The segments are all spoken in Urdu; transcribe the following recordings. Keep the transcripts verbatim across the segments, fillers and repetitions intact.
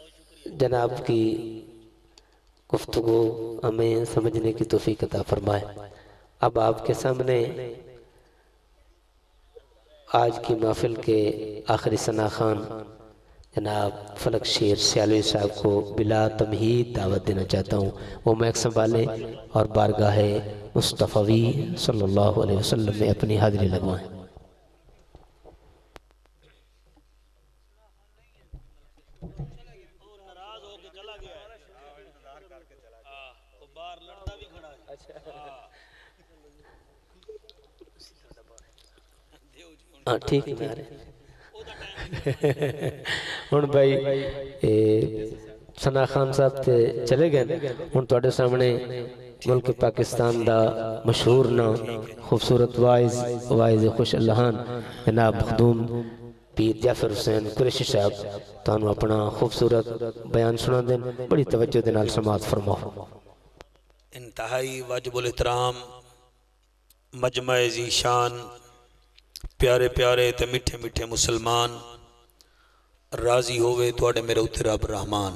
جناب کی گفتگو ہمیں سمجھنے کی توفیق عطا فرمائے۔ اب آپ کے سامنے آج کی محفل کے آخری ثنا خان جناب فلک شیر سیالوی صاحب کو بلا تمہید دعوت دینا چاہتا ہوں، وہ میک سنبھالیں اور بارگاہ مصطفی صلی اللہ علیہ وسلم میں اپنی حاضری لگوائیں۔ ہاں ٹھیک ہے ہن بھائی ثنا خان صاحب تے چلے گئے، ہن تواڈے سامنے ملک پاکستان دا مشہور نا خوبصورت وائز وائز خوش اللہان جناب مخدوم پیر جعفر حسین قریشی صاحب تانوں اپنا خوبصورت بیان سنا دیں، بڑی توجہ دے نال سماعت فرماؤ۔ انتہائی واجب الاحترام مجمع ذی شان پیارے پیارے تے میٹھے میٹھے مسلمان، راضی ہوئے تواڈے میرے اُتے رب رحمان،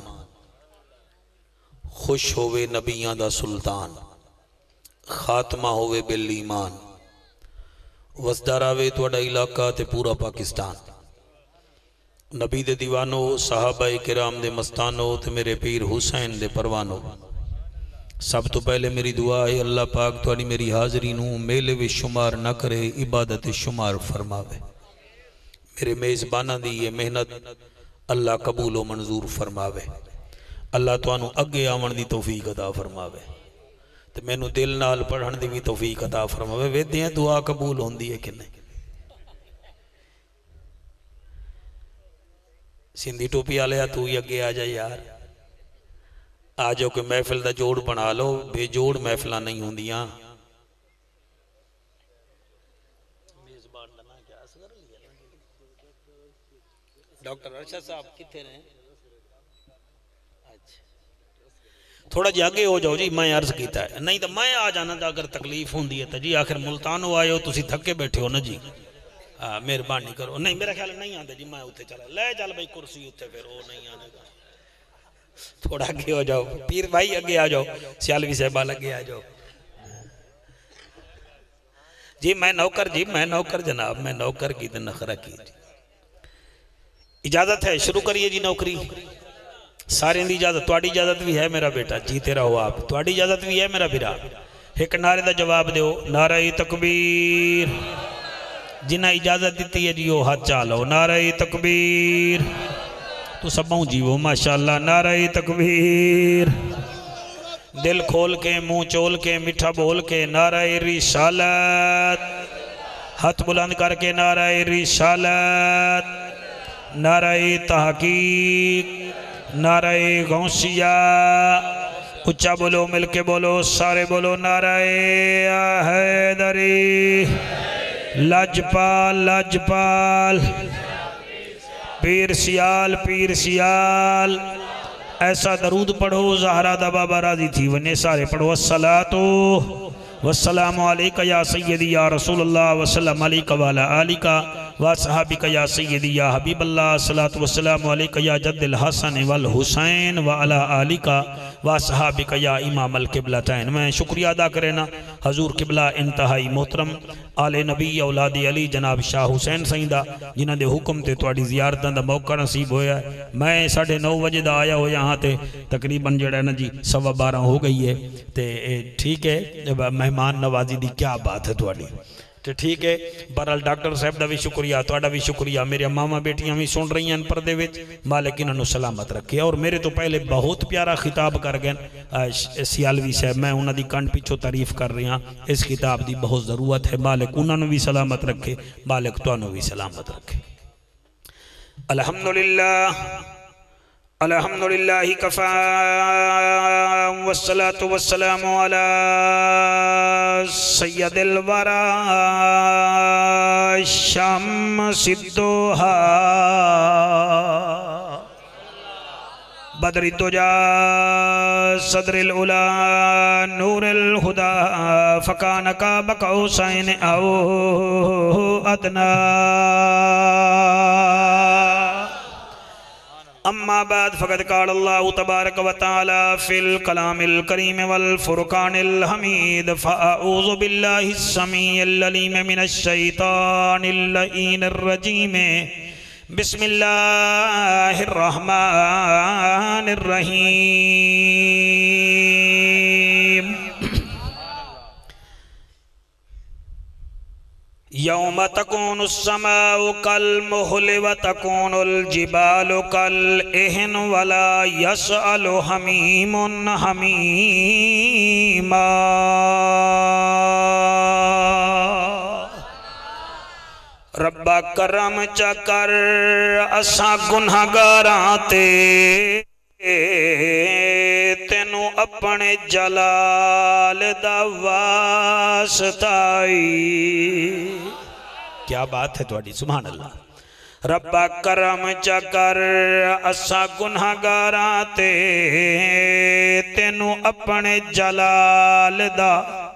خوش ہوئے نبیاں دا سلطان، خاتمہ ہوئے بل ایمان، وسدار آوے تواڈا علاقہ تے پورا پاکستان، نبی دے دیوانو صحابہ کرام دے مستانو تے میرے پیر حسین دے پروانو۔ سب تو پہلے میری دعا ہے اللہ پاک تواڈی میری حاضری نوں میلے وچ شمار نہ کرے، عبادت شمار فرماوے۔ میرے میزباناں دی یہ محنت اللہ قبول و منظور فرماوے، اللہ تانوں اگے آون دی توفیق عطا فرماوے تے مینوں دل نال پڑھن دی بھی توفیق عطا فرماوے۔ ویدے ہیں دعا قبول ہوندی ہے کہ نہیں؟ سندھی ٹوپی والے تو ہی اگے آ جا یار، آ جاؤ کہ محفل دا جوڑ بنا لو، بے جوڑ محفلہ نہیں ہوندیاں۔ ڈاکٹر ارشد صاحب کتنے رہے ہیں؟ تھوڑا جی آگے ہو جاؤ جی، میں عرض کیتا ہے نہیں تو میں آ جانا دا اگر تکلیف ہوندی ہے تو جی آخر ملتان ہو آئے ہو تسی تھکے بیٹھے ہو نا جی، مہربانی کرو۔ نہیں میرا خیال نہیں آتے جی، میں اتنے چلا لے چل بھائی کرسی اتنے، پھر وہ نہیں آنے گا، تھوڑا آگے ہو جاؤ، پیر بھائی آگے آ جاؤ، سیالوی صاحبہ لگے آ جاؤ جی۔ میں نوکر جی، میں نوکر جناب، میں نوکر کی دن نخرہ کی جی۔ اجازت ہے شروع کریے جی نوکری، سارے دی اجازت، تواڈی اجازت بھی ہے میرا بیٹا، جیتے رہو آپ، تواڈی اجازت بھی ہے میرا بیرا۔ ایک نعرے دا جواب دیو، نعرہ تکبیر، جنہ اجازت دیتی ہے جی وہ ہاتھ چالو، نعرہ تکبیر، تو سبوں جیو ماشاءاللہ، نعرہ تکبیر، دل کھول کے منہ چول کے میٹھا بول کے، نعرہ رسالت، ہاتھ بلند کر کے نعرہ رسالت، نعرہ تحقیق، نعرہ غوثیہ، اچھا بولو مل کے بولو سارے بولو، نعرہ حیدری، لاجپال لاجپال، پیر سیال پیر سیال، ایسا درود پڑھو زہرہ دا بابا راضی تھی ونے سارے پڑھو، الصلاة والسلام علیکہ یا سیدی یا رسول اللہ وسلم علیکہ والا آلیکہ وصحابکہ یا سیدی یا حبیب اللہ، الصلاة والسلام علیکہ یا جد الحسن والحسین وعلا آلیکہ وصحابکہ یا امام القبلتین۔ میں شکریہ ادا کرنا حضور قبلہ انتہائی محترم آل نبی اولاد علی جناب شاہ حسین سیندہ جنہ دے حکم تے تواڈی زیارتاں دا موقع نصیب ہویا ہے۔ میں ساڑھے نو بجے دا آیا ہو یہاں تے تقریباً جڑا نا جی سوا بارہ ہو گئی ہے تے ٹھیک ہے، مہمان نوازی دی کیا بات ہے تواڈی تو ٹھیک ہے۔ برحال ڈاکٹر صاحب دا بھی شکریہ، تواڈا بھی شکریہ، میرے ماما بیٹیاں بھی سن رہی ہیں پردے وچ، مالک انہوں سلامت رکھے۔ اور میرے تو پہلے بہت پیارا خطاب کر گئے سیالوی صاحب، میں انہوں دی کن پیچھو تعریف کر رہی ہاں، اس خطاب دی بہت ضرورت ہے، مالک انہوں بھی سلامت رکھے، مالک تو انہوں بھی سلامت رکھے۔ الحمدللہ الحمدللہ کفا والصلاة والسلام علی سید الورا شمس الدوحا بدر الدجا صدر العلا نور الہدا فکان قاب قوسین او ادنا اما بعد فقد قال اللہ تبارک و تعالی فی الکلام الکریم والفرقان الحمید فاعوذ باللہ السمیع العلیم من الشیطان اللعین الرجیم بسم اللہ الرحمن الرحیم یوم تکون السماء کالمہل وتکون الجبال کالعہن ولا یسأل حمیم حمیما ربا کرم چکر اساں گنہگاراں تے تینوں اپنے جلال دا واسطائی کیا بات ہے تواڈی سبحان اللہ ربا کرم چکر اساں گنہگاراں تے تینوں اپنے جلال دا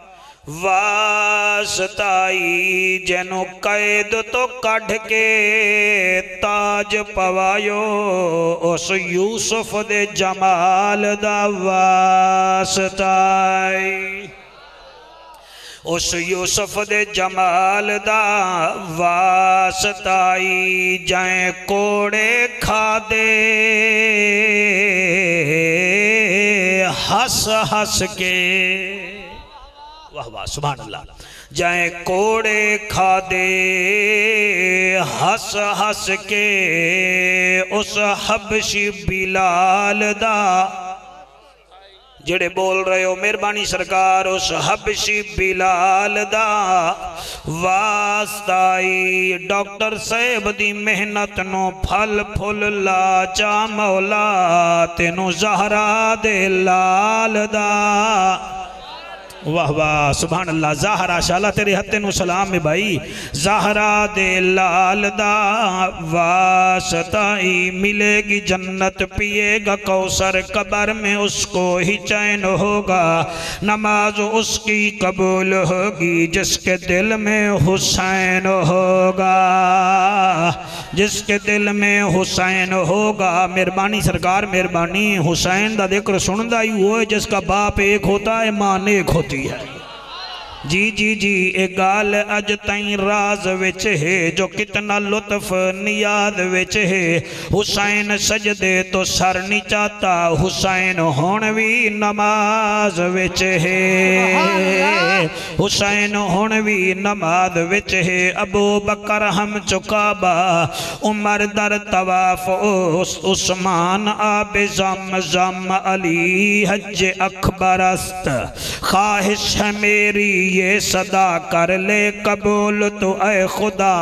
واسطائی جنو قید تو کڑھ کے تاج پوایو اس یوسف دے جمال دا واسطائی اس یوسف دے جمال دا واسطائی جائیں کوڑے کھا دے ہس ہس کے واہ واہ سبحان اللہ جائیں کوڑے کھا دے ہس ہس کے اس حبشی بلال دا جڑے بول رہے ہو مہربانی سرکار اس حبشی بلال دا واسطائی ڈاکٹر صاحب دی محنت نو پھل پھل لا چا مولا تینو زہرا دے لال دا واہ واہ سبحان اللہ زہرا شالا تیرے ہتھے نو سلام میں بھائی زہرا دے لال دا واسطائی ملے گی جنت پیے گا کوثر قبر میں اس کو ہی چین ہوگا نماز اس کی قبول ہوگی جس کے دل میں حسین ہوگا جس کے دل میں حسین ہوگا مہربانی سرکار مہربانی حسین دا ذکر سندہ ہی ہوئے جس کا باپ ایک ہوتا ہے ماں ایک ہوتی ہے جی جی جی ایک گال اج تائیں راز وچ ہے جو کتنا لطف نیاد وچ ہے حسین سجدے تو سر نہیں چاہتا حسین ہونوی نماز وچ ہے حسین ہونوی نماز وچ ہے ابو بکر ہم چکابا عمر در طواف عثمان آب زم زم علی حج اکبر است خواہش ہے میری یہ صدا کر لے قبول تو اے خدا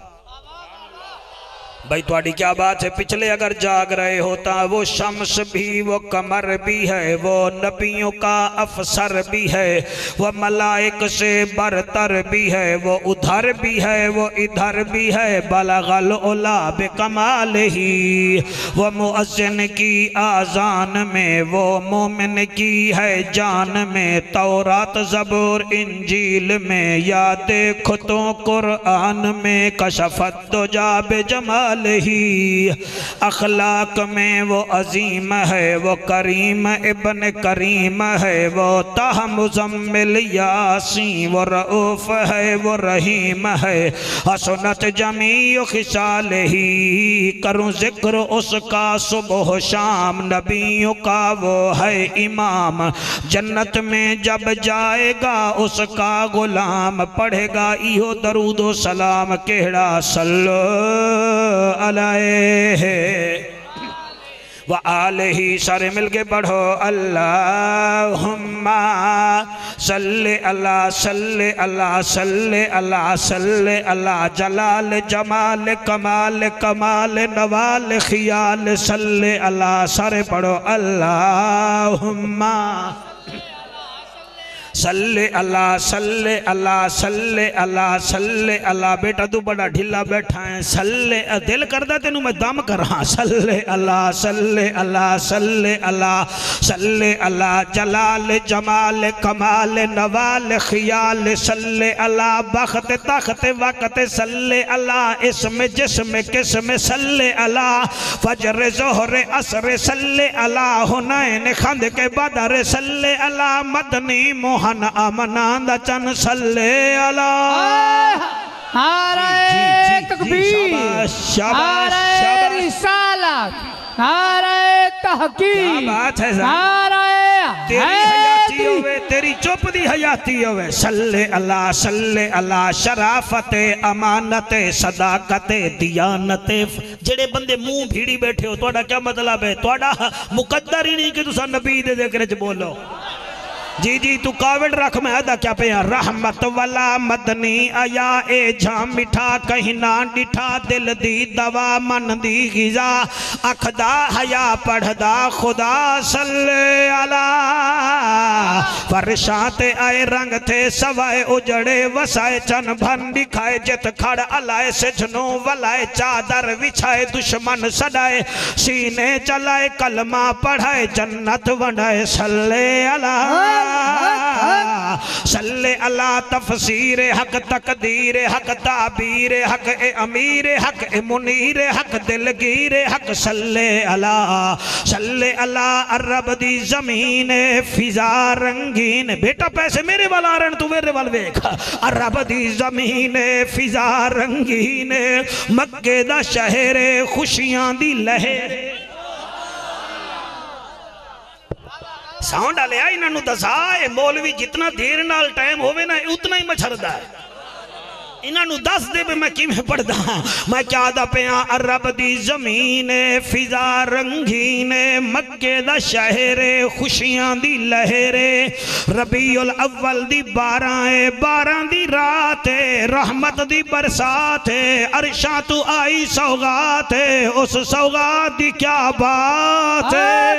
بھائی تواڈی کیا بات ہے پچھلے اگر جاگ رہے ہوتا وہ شمس بھی وہ قمر بھی ہے وہ نبیوں کا افسر بھی ہے وہ ملائک سے برتر بھی ہے وہ ادھر بھی ہے وہ ادھر بھی ہے بلغ العلا بکمال ہی وہ مؤذن کی آذان میں وہ مومن کی ہے جان میں تورات زبور انجیل میں یا دیکھو تو قرآن میں کشفت دجا بجمال ہی اخلاق میں وہ عظیم ہے وہ کریم ابن کریم ہے وہ تاہ مزمل یاسین وہ رعوف ہے وہ رحیم ہے حسنت جمیع خصال ہی کروں ذکر اس کا صبح شام نبیوں کا وہ ہے امام جنت میں جب جائے گا اس کا غلام پڑھے گا ایہو درود و سلام کہڑا صلو علیہ وآلہ سارے مل کے پڑھو اللہم صلی اللہ صلی اللہ صلی اللہ صلی اللہ جلال جمال کمال کمال نوال خیال صلی اللہ سارے پڑھو اللہم صلی اللہ صلی اللہ صلی اللہ صلی اللہ بیٹا تو بڑا ڈھلا بیٹھا ہے صلی دل کردہ تینوں میں دم کر رہا صلی اللہ صلی اللہ صلی اللہ صلی اللہ جلال جمال کمال نوال خیال صلی اللہ بخت طاقت وقت صلی اللہ اسم جسم قسم صلی اللہ فجر ظہر عصر صلی اللہ ہنین خند کے بدر صلی اللہ مدنی موہن آمنان دا چن صلی اللہ نعرہ تکبیر، نعرہ رسالت، نعرہ تحقیق، نعرہ تیری حیاتی ہوئے تیری چوپ دی حیاتی ہوئے صلی اللہ صلی اللہ شرافت امانت صداقت دیانت جڑے بندے منہ بھیڑی بیٹھے ہو توڑا کیا مطلب ہے توڑا مقدر ہی نہیں کہ تسا نبی دے ذکر چ بولو جی جی تو کاوڑ رکھ میں ادا کیا پہا رحمت والا مدنی آیا اے جھام مٹھا کہیں نہ ڈٹھا دل دی دوا من دی غذا اکھدا حیا پڑھدا خدا صلی اللہ فرشات آئے رنگ تھے سوائے اجڑے وسائے چن بھن دکھائے جت کھڑ علائے سجنوں ولائے چادر وچھائے دشمن سڑائے سینے چلائے کلمہ پڑھائے جنت ونڈائے صلی اللہ صلی اللہ تفسیر حق تقدیر حق تعبیر حق اے امیر حق اے منیر حق دلگیر حق صلی اللہ صلی اللہ عرب دی زمین فضا رنگین بیٹا پیسے میرے والا رہن تو میرے والا ویکھا عرب دی زمین فضا رنگین مکہ دا شہر خوشیاں دی لہر ساؤنڈ آلے آئی انہوں دسائے مولوی جتنا دیر نال ٹائم ہوئے نا اتنا ہی مچھردہ ہے انہوں دس دے پہ میں کی میں پڑھ دا میں کیا دا پیاں عرب دی زمین فضا رنگین مکہ دا شہر خوشیاں دی لہر ربیع الاول دی باراں باراں دی رات رحمت دی برسات عرشاں تو آئی سوغات اس سوغات دی کیا بات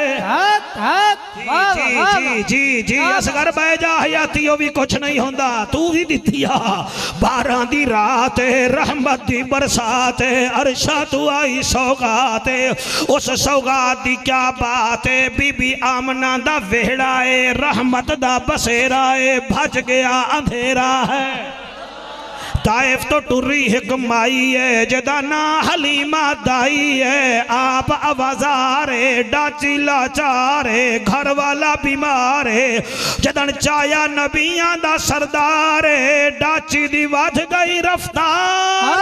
جی جی جی جی اسگر بے جا حیاتیوں بھی کچھ نہیں ہوندہ تو بھی دیتیا باراں دی رات رحمت دی برسات عرشاں تو آئی سوغات اس سوغات دی کیا بات بی بی آمنہ دا وہڑائے رحمت دا بسیرائے بھج گیا اندھیرا ہے طائف تو ٹری حکمائی ہے جدانا حلیمہ دائی ہے آپ آوازارے ڈاچی لاچارے گھر والا بیمارے جدن چایا نبیاں دا سردارے ڈاچی دی وجھ گئی رفتار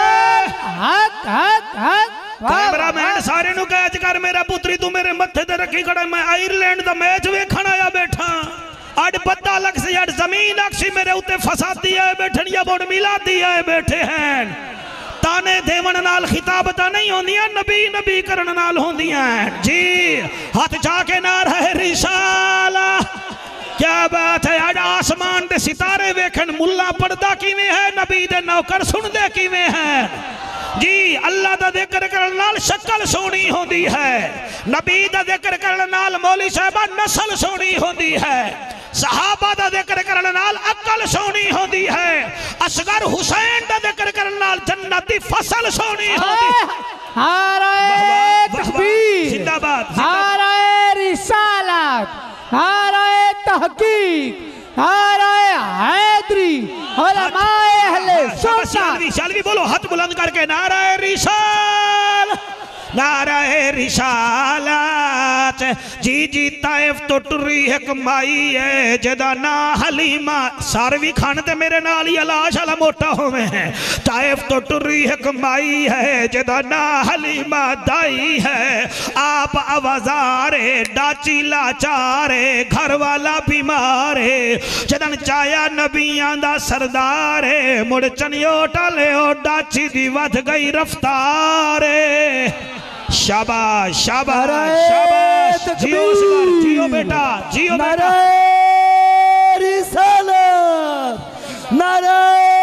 کیمرہ مین سارے نو کہج کر میرا پتری تو میرے متھے دے رکھی کڑا میں آئرلینڈ دا میچ ویکھن آیا بیٹھا آج بدہ لگ سے آج زمین اکسی میرے ہوتے فساد دیا ہے بیٹھن یا بوڑ ملا دیا ہے بیٹھے ہیں تانے دیون نال خطابتہ نہیں ہوں دیا نبی نبی کرن نال ہوں دیا ہیں جی ہاتھ جا کے نعرہ رسالہ کیا بات ہے آج آسمان دے ستارے ویکھن ملا پردہ کیویں ہے نبی دے نوکر سن دے کیویں ہے جی اللہ دا ذکر کرن نال شکل سونی ہوندی ہے نبی دا ذکر کرن نال مولی صاحبہ نسل سونی ہوندی ہے صحابہ دا ذکر کرن نال عقل سونی ہوندی ہے اصغر حسین دا ذکر کرن نال جنت دی فصل سونی ہوندی ہے نعرہ تکبیر، نعرہ رسالت، نعرہ تحقیق، نعرہ حیدری علماء اہل سنت سیالوی سیالوی بولو ہاتھ بلند کر کے نعرہ رسال نعرہ رسالات جی جی طائف تو ٹری حکمائی ہے جدا نا حلیمہ ساروی کھانتے میرے نالی علاش علا موٹا ہوئے ہیں طائف تو ٹری حکمائی ہے جدا نا حلیمہ دائی ہے آپ آوازارے ڈاچی لاچارے گھر والا بیمارے جدن چایا نبیاں دا سردارے مڑ چنیوٹا لے او ڈاچی دی ودھ گئی رفتارے شاباش شاباش شاباش جیو سگر جیو بیٹا جیو بیٹا نعرہ رسالت، نعرہ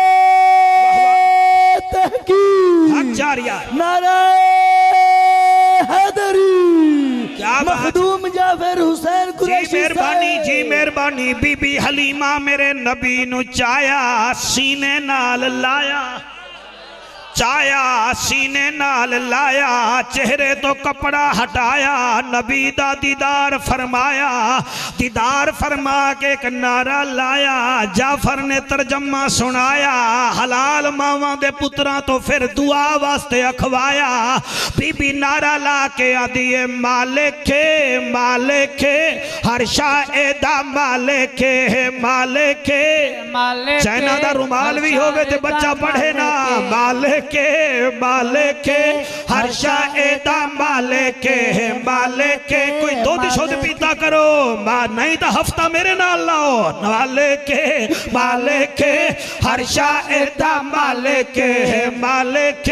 تحقیق، حق جاریہ، نعرہ حیدری، کیا بات مخدوم مرحوم جعفر حسین قریشی جی مہربانی جی مہربانی بی بی حلیمہ میرے نبی نو چایا سینے نال لایا چایا سینے نال لایا چہرے تو کپڑا ہٹایا نبی دا دیدار فرمایا دیدار فرما کے ایک نعرہ لایا جعفر نے ترجمہ سنایا حلال ماواں دے پتراں تو پھر دعا واسطے اکھوایا بی بی نعرہ لا کے آدھیے مالک مالک ہر شاہ دا مالک مالک چینہ دا رومال بھی ہوگے تے بچہ پڑھے نا مالک مالک ہر شاہ دا مالک مالک کوئی دو دشو دے پیتا کرو نہیں تا ہفتہ میرے نال لاؤ مالک مالک ہر شاہ دا مالک مالک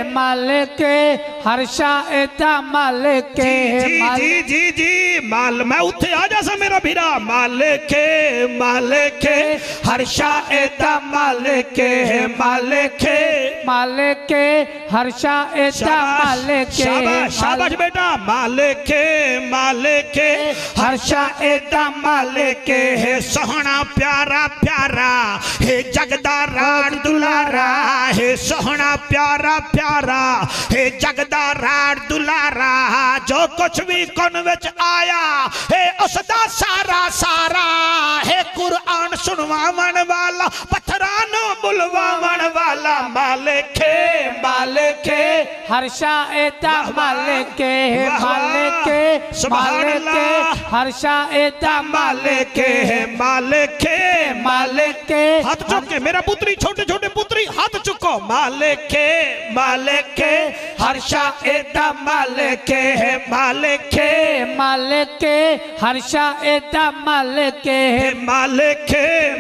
مالک ہر شاہ دا مالک جی جی جی جی مال میں اتھے آجا سا میرا بھیرا مالک مالک ہر شاہ دا مالک مالک مالک ہر شاہ دا مالک شاباش بیٹا مالک مالک ہر شاہ دا مالک ہے سہنا پیارا پیارا ہے جگداراڑ دلارا ہے سہنا پیارا پیارا ہے جگداراڑ دلارا جو کچھ بھی کن وچ آیا ہے اس دا سارا سارا ہے قرآن سنواون والا پتھرانو بلواون والا مالک مالک ہر شاہ دا مالک مالک مالک ہر شاہ دا مالک مالک مالک ہاتھ چکے میرا پتری چھوٹے چھوٹے پتری ہاتھ چکو مالک مالک ہر شاہ دا مالک مالک مالک ہر شاہ دا مالک مالک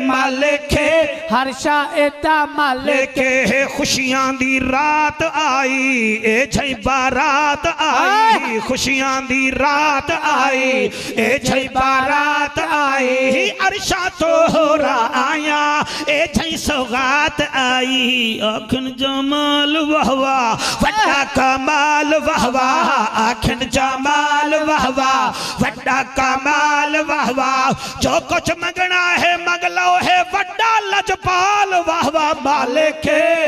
مالک ہر شاہ دا مالک خوشیاں دی رات آئی اے جھائی بارات آئی خوشیاں دی رات آئی اے جھائی بارات آئی عرشہ تو ہو رہا آیا اے جھائی سوغات آئی آکھن جمال وہوا وڈا کمال وہوا آکھن جمال وہوا وڈا کمال وہوا جو کچھ مگنا ہے مگلو ہے وڈا لجپال وہوا مالک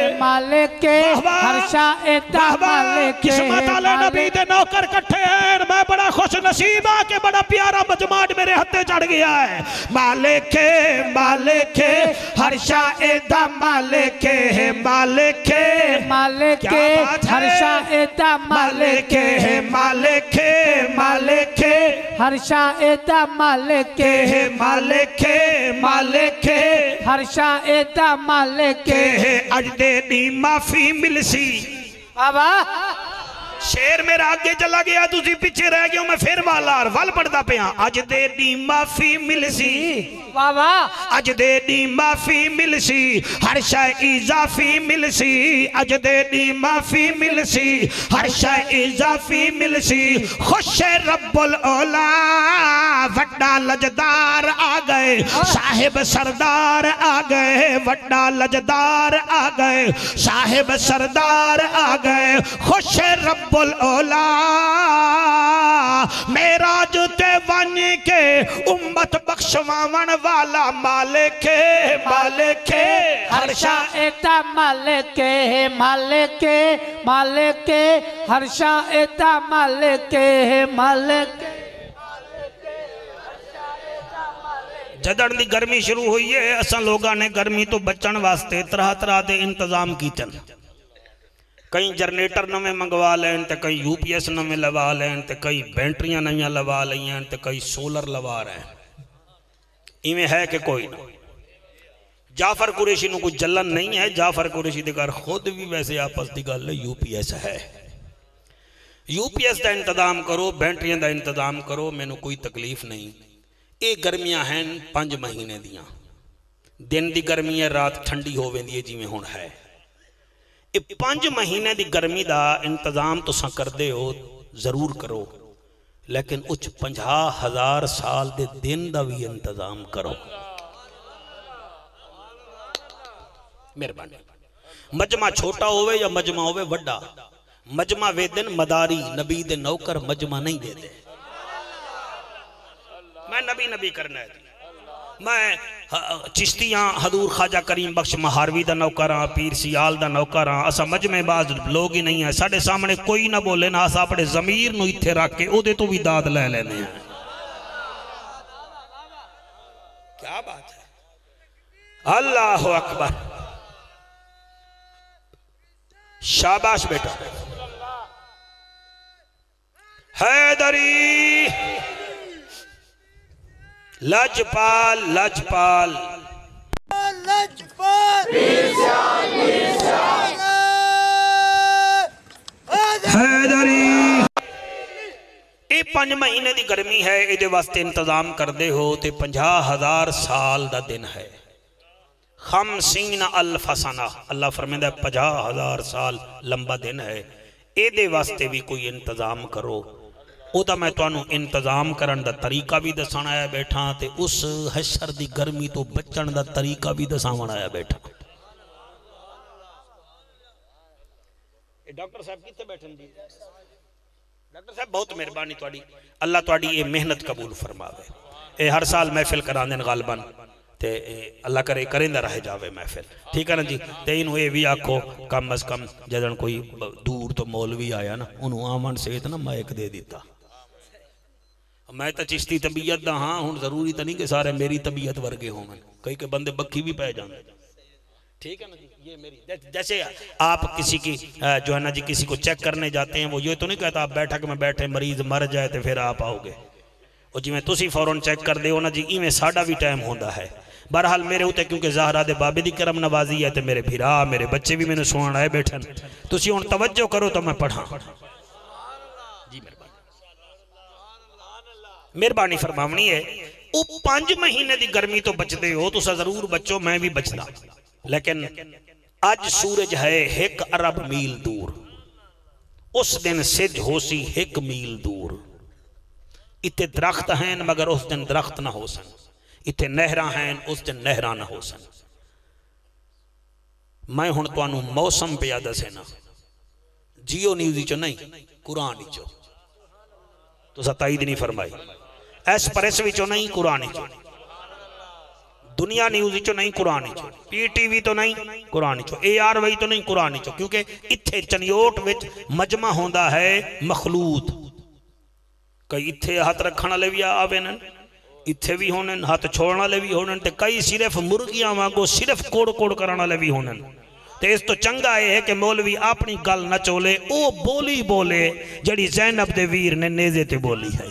مالک ہر شاہ دا مالک قسمت علی نبی دے نوکر کٹھے ہیں میں بڑا خوش نصیب آ کے بڑا پیارا مجموعات میرے ہتھے چڑھ گیا ہے مالک مالک ہر شاہ دا مالک مالک مالک ہر شاہ دا مالک مالک مالک ہر شاہ دا مالک مالک مالک ہر شاہ دا مالک اج دے دی معافی مل سی بابا شیر میرا آگے چلا گیا تُسی پیچھے رہ گیا میں پھر والار وال پڑھتا پہ ہاں اج دے دی معافی مل سی بابا اج دے دی معافی مل سی ہر شاہ اضافی مل سی اج دے دی معافی مل سی ہر شاہ اضافی مل سی خوش رب الاولا وڈا لجدار آگئے صاحب سردار آگئے وڈا لجدار آگئے صاحب سردار آگئے خوش رب الاولا میراج تے ونی کے امت بخشوان والا مالک مالک ہر شاہ دا مالک مالک مالک ہر شاہ دا مالک مالک جدن دی گرمی شروع ہوئی ہے اساں لوگاں نے گرمی تو بچن واسطے طرح طرح دے انتظام کیتن کئی جرنیٹر نویں منگوا لین تے کئی یو پی ایس نویں لوا لین تے کئی بینٹریاں نویں لوا لین تے کئی سولر لوا رہے ہیں ایمیں ہے کہ کوئی نہ جعفر قریشی نو کوئی جلن نہیں ہے جعفر قریشی دے کر خود بھی ویسے آپس دی گل یو پی ایس ہے یو پی ایس دا انتظام کرو بینٹریاں دا انتظام کرو میں نو کوئی تکلیف نہیں اے گرمیاں ہیں پانچ مہینے دیاں دن دی گرمی ہے رات ٹھنڈی ہوویں دی جی میں ہون ہے اے پانچ مہینے دی گرمی دا انتظام تو ساں کر دے ہو ضرور کرو لیکن اچھ پنجھا ہزار سال دے دن دا بھی انتظام کرو مہربانی مجمع چھوٹا ہوئے یا مجمع ہوئے وڈا مجمع وے دن مداری نبی دے نوکر مجمع نہیں دے دے میں نبی نبی کرنا ہے میں چشتیاں حضور خواجہ کریم بخش مہاروی دا نوکراں پیر سیال دا نوکراں اسا مجمع باز لوگ ہی نہیں ہیں ساڑھے سامنے کوئی نہ بولے نا اسا اپنے ضمیر نو اتھے رکھ کے او دے تو بھی داد لے لینے ہیں کیا بات ہے اللہ اکبر شاباش بیٹا حیدری لجپال لجپال حیدری اے پانچ مہینے دی گرمی ہے اے دے واسطے انتظام کر دے ہو تے پنجھا ہزار سال دا دن ہے خمسین الف سنہ اللہ فرمیندہ ہے پنجھا ہزار سال لمبا دن ہے اے دے واسطے بھی کوئی انتظام کرو او دا میں تو انہوں انتظام کرن دا طریقہ بھی دسان آیا بیٹھا تے اس حشر دی گرمی تو بچن دا طریقہ بھی دسان آیا بیٹھا ڈاکٹر صاحب کیتے بیٹھن دی ڈاکٹر صاحب بہت مہربانی توڑی اللہ توڑی یہ محنت قبول فرماوے اے ہر سال محفل کران دین غالباً تے اللہ کرے کریں دا رہ جاوے محفل ٹھیک ہے نا جی تے انہوں اے بھی آکھو کم از کم جدن کوئی دور تو مولوی آیا نا انہوں آمن سے اتنا مائک دے دیتا میں تا چشتی طبیعت دا ہاں ہون ضروری تا نہیں کہ سارے میری طبیعت ورگے ہوں میں کئی کہ بندے بکھی بھی پہ جاندے ٹھیک ہے نا جی یہ میری جیسے آپ کسی کی جو ہے نا جی کسی کو چیک کرنے جاتے ہیں وہ یہ تو نہیں کہتا آپ بیٹھک میں بیٹھے مریض مر جائے تو پھر آپ آؤ گے اور جی میں تسی فوراں چیک کر دے ہو نا جی ای میں ساڑھا بھی ٹائم ہوندہ ہے بہرحال میرے ہوتے کیونکہ زہرہ دے بابے دی کرم نوازی ہے تے میرے بھیرا میرے بچے بھی میں نے سوان آئے بیٹھن تسی ان توجہ کرو تو میں پڑھا جی مہربانی فرماونی ہے او پانچ مہینے دی گرمی تو بچ دے ہو تو سا ضرور بچو میں بھی بچنا لیکن آج سورج ہے ایک ارب میل دور اس دن سج ہو سی ایک میل دور اتے درخت ہیں مگر اس دن درخت نہ ہو سن اتے نہرہ ہیں اس دن نہرہ نہ ہو سن میں ہون تو انہوں موسم پہ یادہ سے نا جیو نیوزی چو نہیں قرآن چو تو ستائید نہیں فرمائی ایس پریس بھی چو نہیں قرآن چو دنیا نیوزی چو نہیں قرآن چو پی ٹی وی تو نہیں قرآن چو اے آر وی تو نہیں قرآن چو کیونکہ اتھے چنیوٹ وچ مجمع ہوندہ ہے مخلوط کئی اتھے ہاتھ رکھنا لے بھی آوینن اتھے بھی ہونن ہاتھ چھوڑنا لے بھی ہونن تے کئی صرف مرگیاں وانگو صرف کوڑ کوڑ کرانا لے بھی ہونن تے اس تو چنگا ہے کہ مولوی اپنی گل نہ چولے او بولی بولے جڑی زینب دے ویر نے نیزے تے بولی ہے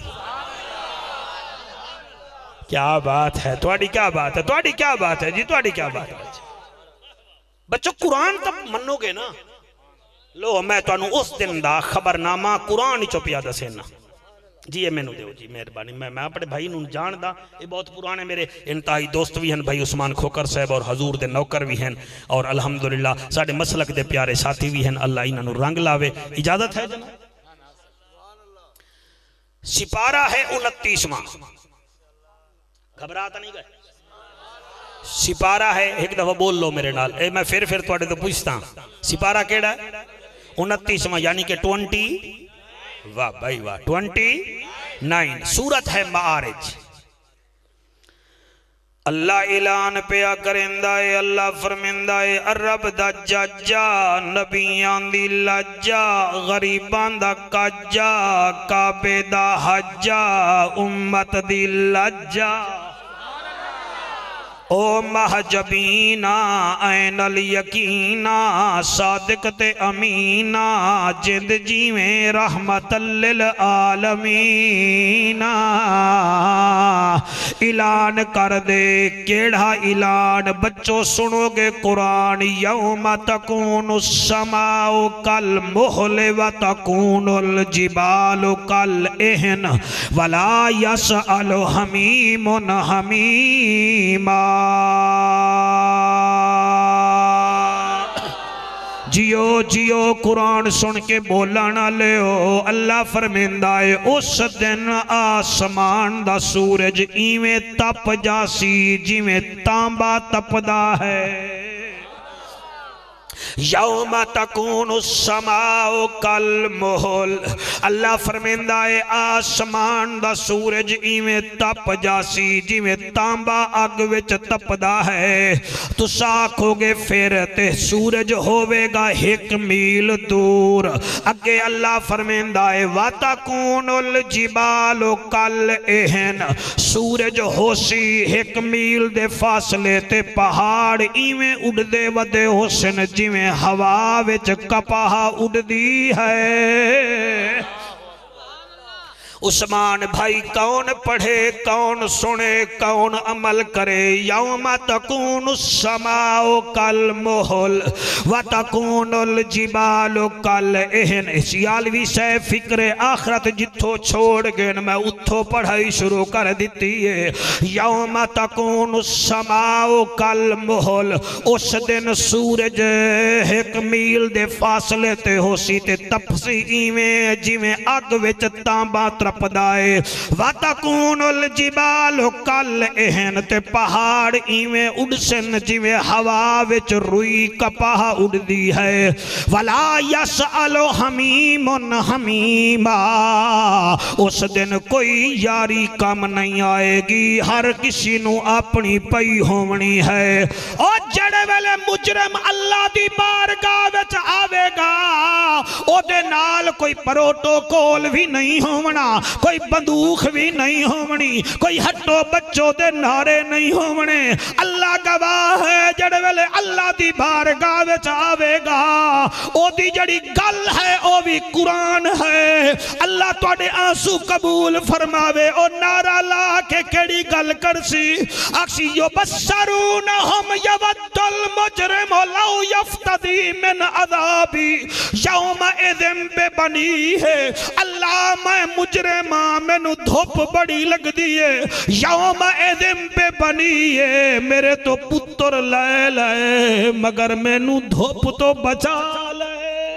کیا بات ہے تواڈی کیا بات ہے تواڈی کیا بات ہے جی تواڈی کیا بات ہے بچوں قرآن تب منو گے نا لو میں تو انہوں اس دن دا خبرنامہ قرآن چو پیادہ سینا جی یہ میں نو دیو جی مہربانی میں میں اپنے بھائی نوں جان دا یہ بہت پرانے میرے انتہائی دوست بھی ہیں بھائی عثمان کھوکر صاحب اور حضور دے نوکر بھی ہیں اور الحمدللہ ساڑھے مسلک دے پیارے ساتھی بھی ہیں اللہ انہاں نو رنگ لاوے اجازت ہے جناب سپارہ ہے انتیسواں گھبراتا نہیں گئے سپارہ ہے ایک دفعہ بول لو میرے نال اے میں پھر پھر توڑے تو پوچھتا ہوں سپارہ کیڑا ہے انتیسواں یعنی کہ ٹونٹی واہ بھائی واہ ٹونٹی نائن سورت ہے معارج اللہ اعلان پیا کرندہ ہے اللہ فرمندہ ہے عرب دا ججا نبیان دی لجا غریبان دا کجا کعبے دا حجا امت دی لجا او محجبینا این الیقینا صادق تے امینا جد جیویں رحمت للعالمین اعلان کر دے کیڑا اعلان بچوں سنو گے قرآن یوم تکون السماء کل محل و تکون الجبال کل اہن ولا یسأل حمیم حمیما جیو جیو قرآن سن کے بولانا لے ہو اللہ فرمیندہ ہے اس دن آسمان دا سورج ایویں تپ جاسی جیویں تانبا تپ دا ہے یوم تکون السماء کالمہل اللہ فرمیندہ ہے آسمان دا سورج ایویں تپ جاسی جیویں تانبا اگ وچ تپدا ہے تو ساکھو گے پھر تے سورج ہوئے گا ایک میل دور اگے اللہ فرمیندہ ہے وَتَكُونُ الْجِبَالُ كَالْعِهْنِ سورج ہو سی ایک میل دے فاصلے تے پہاڑ ایویں اڑ دے ودے ہو سن جیویں ہوا وچ کپاہا اڑ دی ہے عثمان بھائی کون پڑھے کون سنے کون عمل کرے یوم تکون السماء کالمہل وتکون الجبال کالعہن سیالوی سے فکر آخرت جتھو چھوڑ گئے میں اتھو پڑھائی شروع کر دیتی ہے یوم تکون السماء کالمہل اس دن سورج ایک میل دے فاصلے تے ہو سی تے تپسی ایویں جیویں اگ وچ تانبا پدائے وَتَكُونُ الْجِبَالُ كَالْعِهْنِ تے پہاڑ ایویں اڑسن جیویں ہوا وچ روئی کپاہ اڑ دی ہے وَلَا يَسْأَلُ حَمِيمٌ حَمِيمًا اس دن کوئی یاری کم نہیں آئے گی ہر کسی نو اپنی پئی ہونی ہے اور جڑے ویلے مجرم اللہ دی بارگاہ وچ آوے گا او دے نال کوئی پروٹوکول بھی نہیں ہونا کوئی بندوق بھی نہیں ہونی کوئی ہٹو بچوں دے نعرے نہیں ہونے اللہ گواہ ہے جڑے ویلے اللہ دی بارگاہ وچ آوے گا او دی جڑی گل ہے او بھی قرآن ہے اللہ تواڈے آنسو قبول فرماوے او نعرہ لا کے کیڑی گل کرسی اکسی یبصرونہم یود المجرم لو یفتدی من عذابی یومئذ ببنی ہے اللہ میں مجرم ماں میں نو دھوپ بڑی لگ دیئے یوم ایدم پہ بنیئے میرے تو پتر لے لے مگر میں نو دھوپ تو بچا لے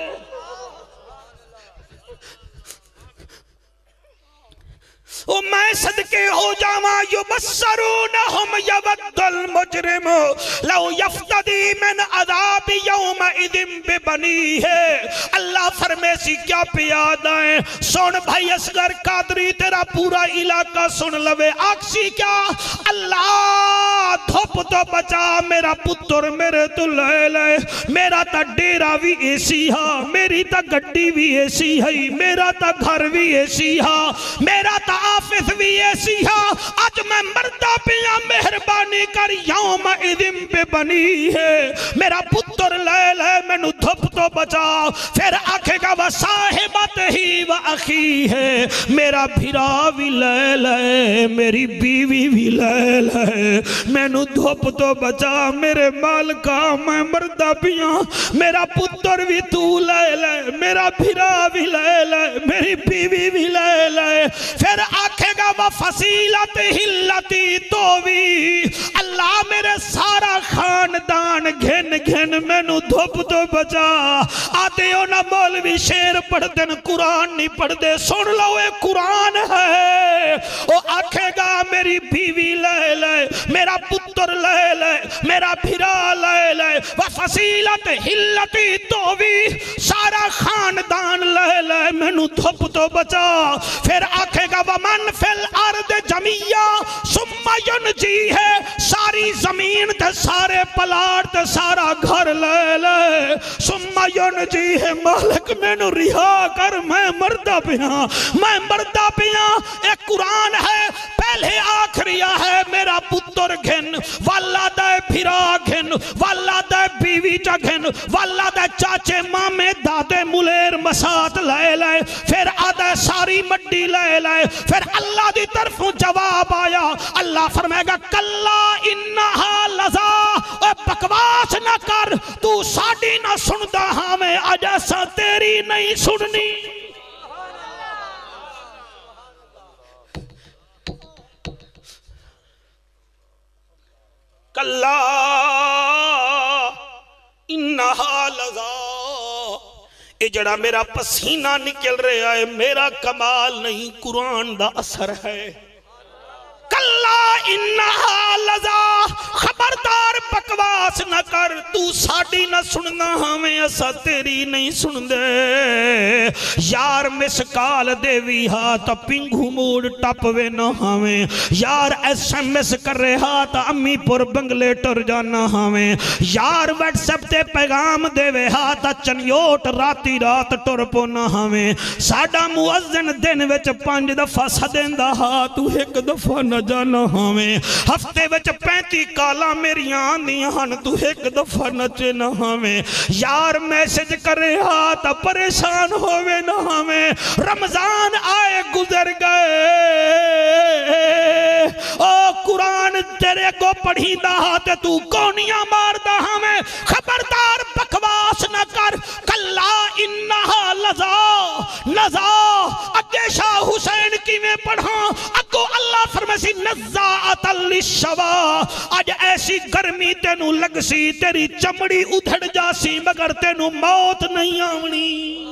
او میں صدقے ہو جاما یبصرونہم یود المجرم لو یفتدی من عذاب یوم ایدم بے بنی ہے اللہ فرمے سی کیا پیاد آئیں سن بھائی اصغر قادری تیرا پورا علاقہ سن لوے آکسی کیا اللہ دھوپ تو بچا میرا پتر میرے تو لے لے میرا تا ڈیرا بھی ایسی ہا میری تا گڈی بھی ایسی ہے میرا تا گھر بھی ایسی ہا میرا تا آفس بھی ایسی ہا آج میں مردہ پیا مہربانی کر یوم ایدم پہ بنی ہے میرا پتر لے لے میں نو دھوپ تو بچا پھر آکھے گا وہ صاحبت ہی و اخی ہے میرا بھرا بھی لے لے میری بیوی بھی لے لے میں نو دھوپ تو بچا میرے مالکا میں مردہ پیا میرا پتر بھی تو لے لے میرا بھرا بھی لے لے میری بیوی بھی لے لے پھر آکھے گا وہ فصیلت ہلتی تو بھی اللہ میرے سارا خاندان گھن گھن میں نو دھوپ تو بچا آتے ہو نہ مولوی شیر پڑھ دن قرآن نہیں پڑھ دے سن لو اے قرآن ہے او آکھے گا میری بیوی لے لے میرا پتر لے لے میرا بھرا لے لے وہ فصیلت ہلتی تو بھی سارا خاندان لے لے میں نو دھوپ تو بچا پھر آکھے گا ومن فی الارض جمیعہ ثم ینجی ہے ساری زمین تے سارے پلاٹ تے سارا گھر لے لے ثم ینجی ہے مالک میں نو رہا کر میں مردہ پیا میں مردہ پیا ایک قرآن ہے پہلے آخریہ ہے میرا پتر گھن واللہ دے پھرا گھن واللہ دے بیوی چا گھن واللہ دے چاچے مامے دادے ملیر مسات لے لے پھر آدھے ساری مڈی لے لے پھر اللہ دی طرف جواب آیا اللہ فرمائے گا کلا انہا لذا اے بکواس نہ کر تو ساڑی نہ سندہ ہمیں اجیسا تیری نہیں سننی کلا انہا لذا اے جڑا میرا پسینہ نکل رہا ہے میرا کمال نہیں قرآن دا اثر ہے کلا انہا لذا خبردار بکواس نہ کر تو ساڑی نہ سننا ہمیں اسا تیری نہیں سن دے یار مسکال دیوی ہاں تا پنگو موڑ ٹاپوے نہ ہمیں یار ایس ایم ایس کر رہے ہاں تا امی پر بنگلے ٹر جانا ہمیں یار ویٹ سب تے پیغام دیوے ہاں تا چنیوٹ راتی رات ٹر پونا ہمیں ساڑا موازن دن وچ پانچ دفعہ سدین دا ہاں تو ایک دفعہ نہ جانا ہمیں ہفتے وچ پینتی کالا میری آندیاں ہن تو ایک دفعہ نچے نہ ہمیں یار میسج کرے ہاں تا پریشان ہوئے نہ ہمیں رمضان آئے گزر گئے او قرآن تیرے کو پڑھی دا تے تو کونیاں مار دا ہمیں خبردار بکواس نہ کر کلا انہا لذا لذا اگے شاہ حسین کی میں پڑھا اگو اللہ فرمسی نزاعت للشوا آج ایسی گرمی تینو لگ سی تیری چمڑی ادھڑ جاسی مگر تینو موت نہیں آونی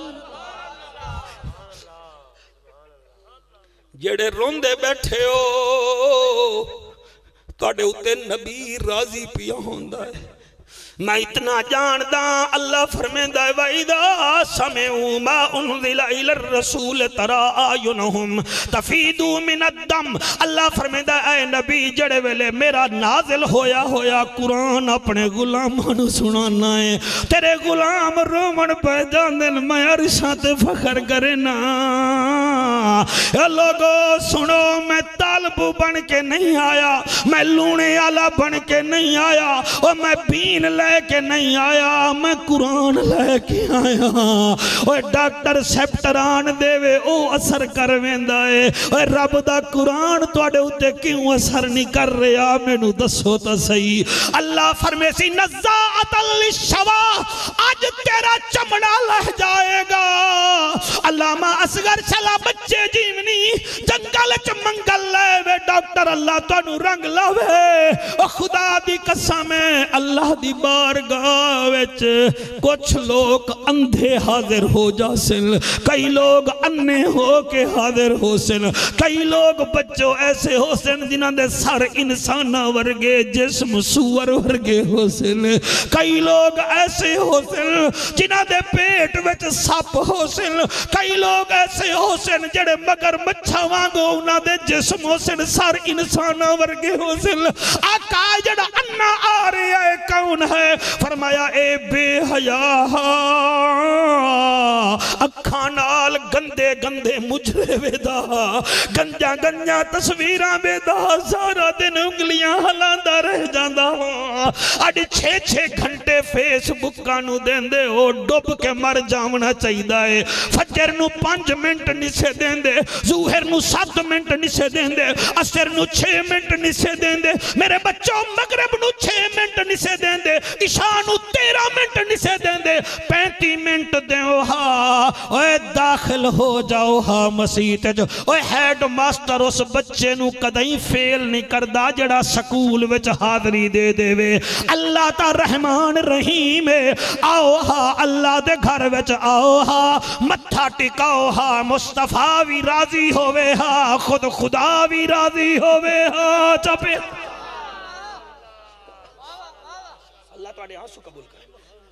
جڑے روندے بیٹھے ہو توڑے اتے نبی راضی پیا ہوندہ ہے میں اتنا جاندہ اللہ فرمیندہ ہے وَإِذَا سَمِعُوا مَا أُنزِلَ إِلَى الرَّسُولِ تَرَى أَعْيُنَهُمْ تَفِيضُ مِنَ الدَّمِ اللہ فرمیندہ ہے اے نبی جڑے ویلے میرا نازل ہویا ہویا قرآن اپنے غلامانو سنانا ہے تیرے غلام رومن پہ جاندن میں عرشات فخر کرنا اے لوگو سنو میں طالب بن کے نہیں آیا میں لونے آلا بن کے نہیں آیا اور میں بین لے کے نہیں آیا میں قرآن لے کے آیا اوہ ڈاکٹر سیپٹران دے وے او اثر کر ویندہ ہے اوہ رب دا قرآن توڑے ہوتے کیوں اثر نہیں کر رہا میں نو دسو تا صحیح اللہ فرمے سی نزاعت للشوا آج تیرا چمڑا لہ جائے گا علامہ اصغر چلا بچے جیونی جنگل چ منگل لے وے ڈاکٹر اللہ تو نو رنگ لوے او خدا دی قسم ہے اللہ دی بارگاہ وچ کچھ لوگ اندھے حاضر ہو جاسن کئی لوگ انے ہو کے حاضر ہو سن کئی لوگ بچوں ایسے ہو سن جنہاں دے سر انسانہ ورگے جسم سور ورگے ہو سن کئی لوگ ایسے ہو سن جنہاں دے پیٹ وچ سپ ہو سن کئی لوگ ایسے ہو سن جڑے مگر مچھا وانگو انہاں دے جسم ہو سن سر انسانہ ورگے ہو سن آقا جڑا انا آ رہے ہے کون ہے فرمایا اے بے حیاء اکھانال گندے گندے مجرے ویدہ گنجا گنجا تصویران ویدہ سارا دن انگلیاں ہلاندہ رہ جاندہ اڈی چھے چھے گھنٹے فیس بکانو دیندے ہو ڈوب کے مر جامنا چاہی دائے فجر نو پانچ منٹ نسے دیندے زوہر نو سات منٹ نسے دیندے عصر نو چھے منٹ نسے دیندے میرے بچوں مغرب نو چھے منٹ نسے دیندے عشانو تیرہ منٹ نسے دیندے پینتی منٹ دیو ہاں اوے داخل ہو جاؤ ہاں مسیح جو اوے ہیڈ ماسٹر اس بچے نو کدیں فیل نہیں کردہ جڑا سکول وچ حاضری دے دے وے اللہ تا رحمان رحیم ہے آؤ ہاں اللہ دے گھر وچ آؤ ہاں متھا ٹکاؤ ہاں مصطفیٰ بھی راضی ہوئے ہاں خود خدا بھی راضی ہوئے ہاں چاپے اللہ تواڈے آنسو قبول کرے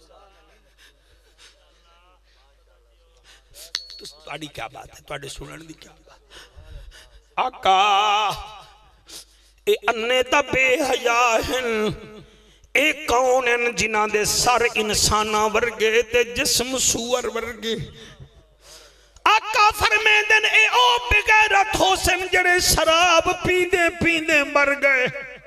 تواڈی کیا بات ہے تواڈے سنن دی کیا بات آقا اے انے تا بے حیاء ہیں اے کون ہیں جنہاں دے سر انسانہ ورگے تے جسم سور ورگے آقا فرمیندن اے او بغیرت ہو سن جڑے شراب پیندے پیندے مر گئے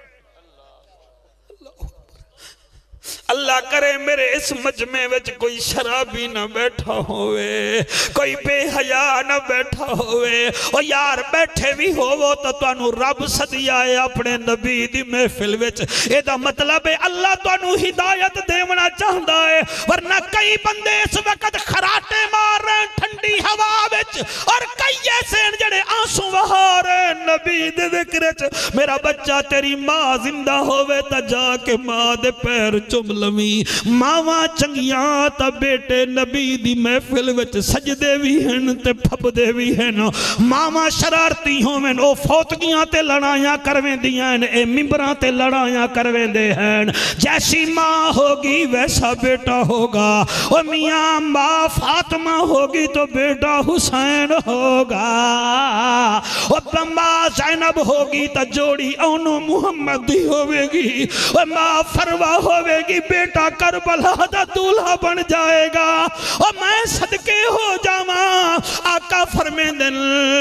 اللہ کرے میرے اس مجمع وچ کوئی شرابی نہ بیٹھا ہوئے کوئی بے حیاء نہ بیٹھا ہوئے اور یار بیٹھے بھی ہوئے تو توانو رب صدی آئے اپنے نبی دی محفل وچ اے دا مطلب ہے اللہ توانو ہدایت دیونا چاہتا ہے ورنہ کئی بندے اس وقت خراٹے مار رہے ہیں ٹھنڈی ہوا وچ اور کئی ایسے جڑے آنسوں بہا رہے ہیں نبی دے ذکر وچ میرا بچہ تیری ماں زندہ ہوئے تا جا کے ماں دے پیر چم وسلم ماواں چنگیاں تا بیٹے نبی دی محفل وچ سجدے بھی ہیں تے پھبدے بھی ہیں ماواں شرارتی ہوویں او فوتگیاں تے لڑائیاں کرویں دیاں اے ممبراں تے لڑائیاں کرویں دے ہیں جیسی ماں ہوگی ویسا بیٹا ہوگا او میاں ماں فاطمہ ہوگی تو بیٹا حسین ہوگا او ماں زینب ہوگی تو جوڑی اونو محمد دی ہوئے گی او ماں فروا ہوئے گی بیٹا کربلا دا دولہا بن جائے گا او میں صدقے ہو جاواں آقا فرمین دن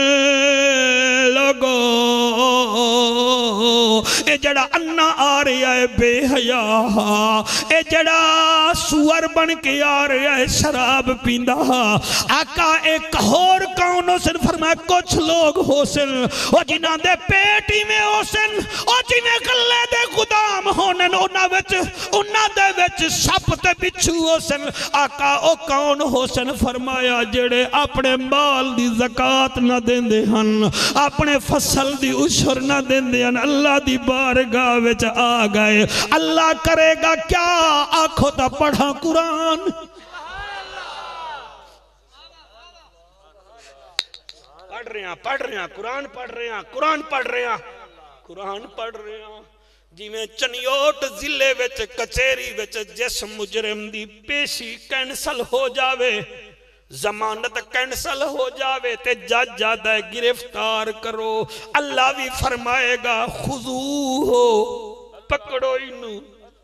لوگو اے جڑا انہ آ رہا ہے بے حیا اے جڑا سور بن کے آ رہا ہے شراب پیندہ آقا ایک اور کونوں سے فرمایا کچھ لوگ ہو سن او جنہاں دے پیٹی میں ہو سن او جنہیں گلے دے غدام ہونن انہاں وچ انہاں دے وچ سپ تے بچھو ہو سن آقا او کون ہو سن فرمایا جڑے اپنے مال دی زکاة نہ دیں دے ہن اپنے فصل دی عشر نہ دیں دے ہن اللہ دی بارگاہ وچ آ گئے اللہ کرے گا کیا آنکھوں تا پڑھا قرآن پڑھ رہے ہیں پڑھ رہے ہیں قرآن پڑھ رہے ہیں قرآن پڑھ رہے ہیں قرآن پڑھ رہے ہیں جی میں چنیوٹ ضلع وچ کچیری وچ جس مجرم دی پیشی کینسل ہو جاوے زمانت کینسل ہو جاوے تے جج جادہ گرفتار کرو اللہ بھی فرمائے گا خضو ہو پکڑو انو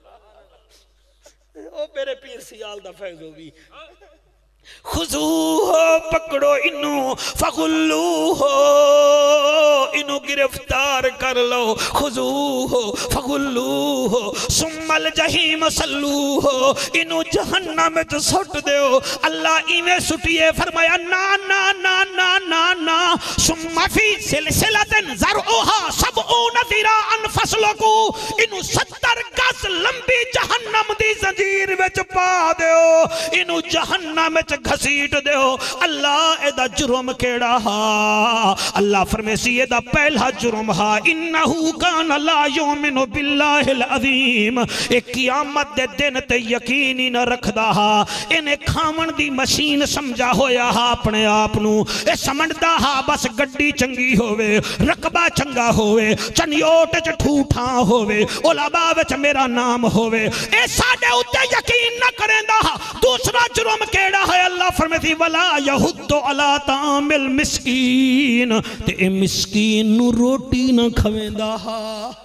او میرے پیر سیال دا فیض ہوگی خضو ہو پکڑو انو فغلو ہو انو گرفتار کر لو خضو ہو فغلو ہو ثم الجحیم صلو ہو انو جہنم میں جو سٹ دیو اللہ ایمیں سٹیے فرمایا نا نا نا نا نا نا ثم فی سلسلتن ذرعوہا سبعون ذراعن فسلکو انو ستر گز لمبی جہنم دی زنجیر وچ پا دیو انو جہنم وچ گھسیٹ دیو اللہ اے دا جرم کیڑا ہا اللہ فرمیسی اے دا پہلا جرم ہا انہو کان لا یومن باللہ العظیم ایک قیامت دے دن تے یقینی نہ رکھ دا ہا انہیں کھامن دی مشین سمجھا ہویا ہا اپنے آپنو اے سمجھدا ہا بس گڈی چنگی ہوئے رقبہ چنگا ہوئے چنیوٹ چ ٹھوٹھاں ہوئے علماء وچ میرا نام ہوئے اے ساڑے اتے یقین نہ کریں دا دوسرا جرم کیڑا ہے اللہ فرمیتی ولا یہدو علا طعام المسکین تے اے مسکین نو روٹی نہ کھویں دا ہا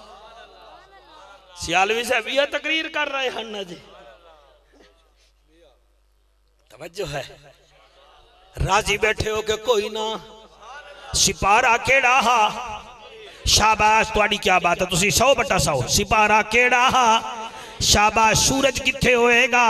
سیالوی صاحب یہ تقریر کر رہے ہیں جی توجہ ہے راضی بیٹھے ہو کہ کوئی نہ سپارہ کیڑا ہا شاباش تواڈی کیا بات ہے تسی سو بٹا سو سپارہ کیڑا ہا شاباش سورج کتھے ہوئے گا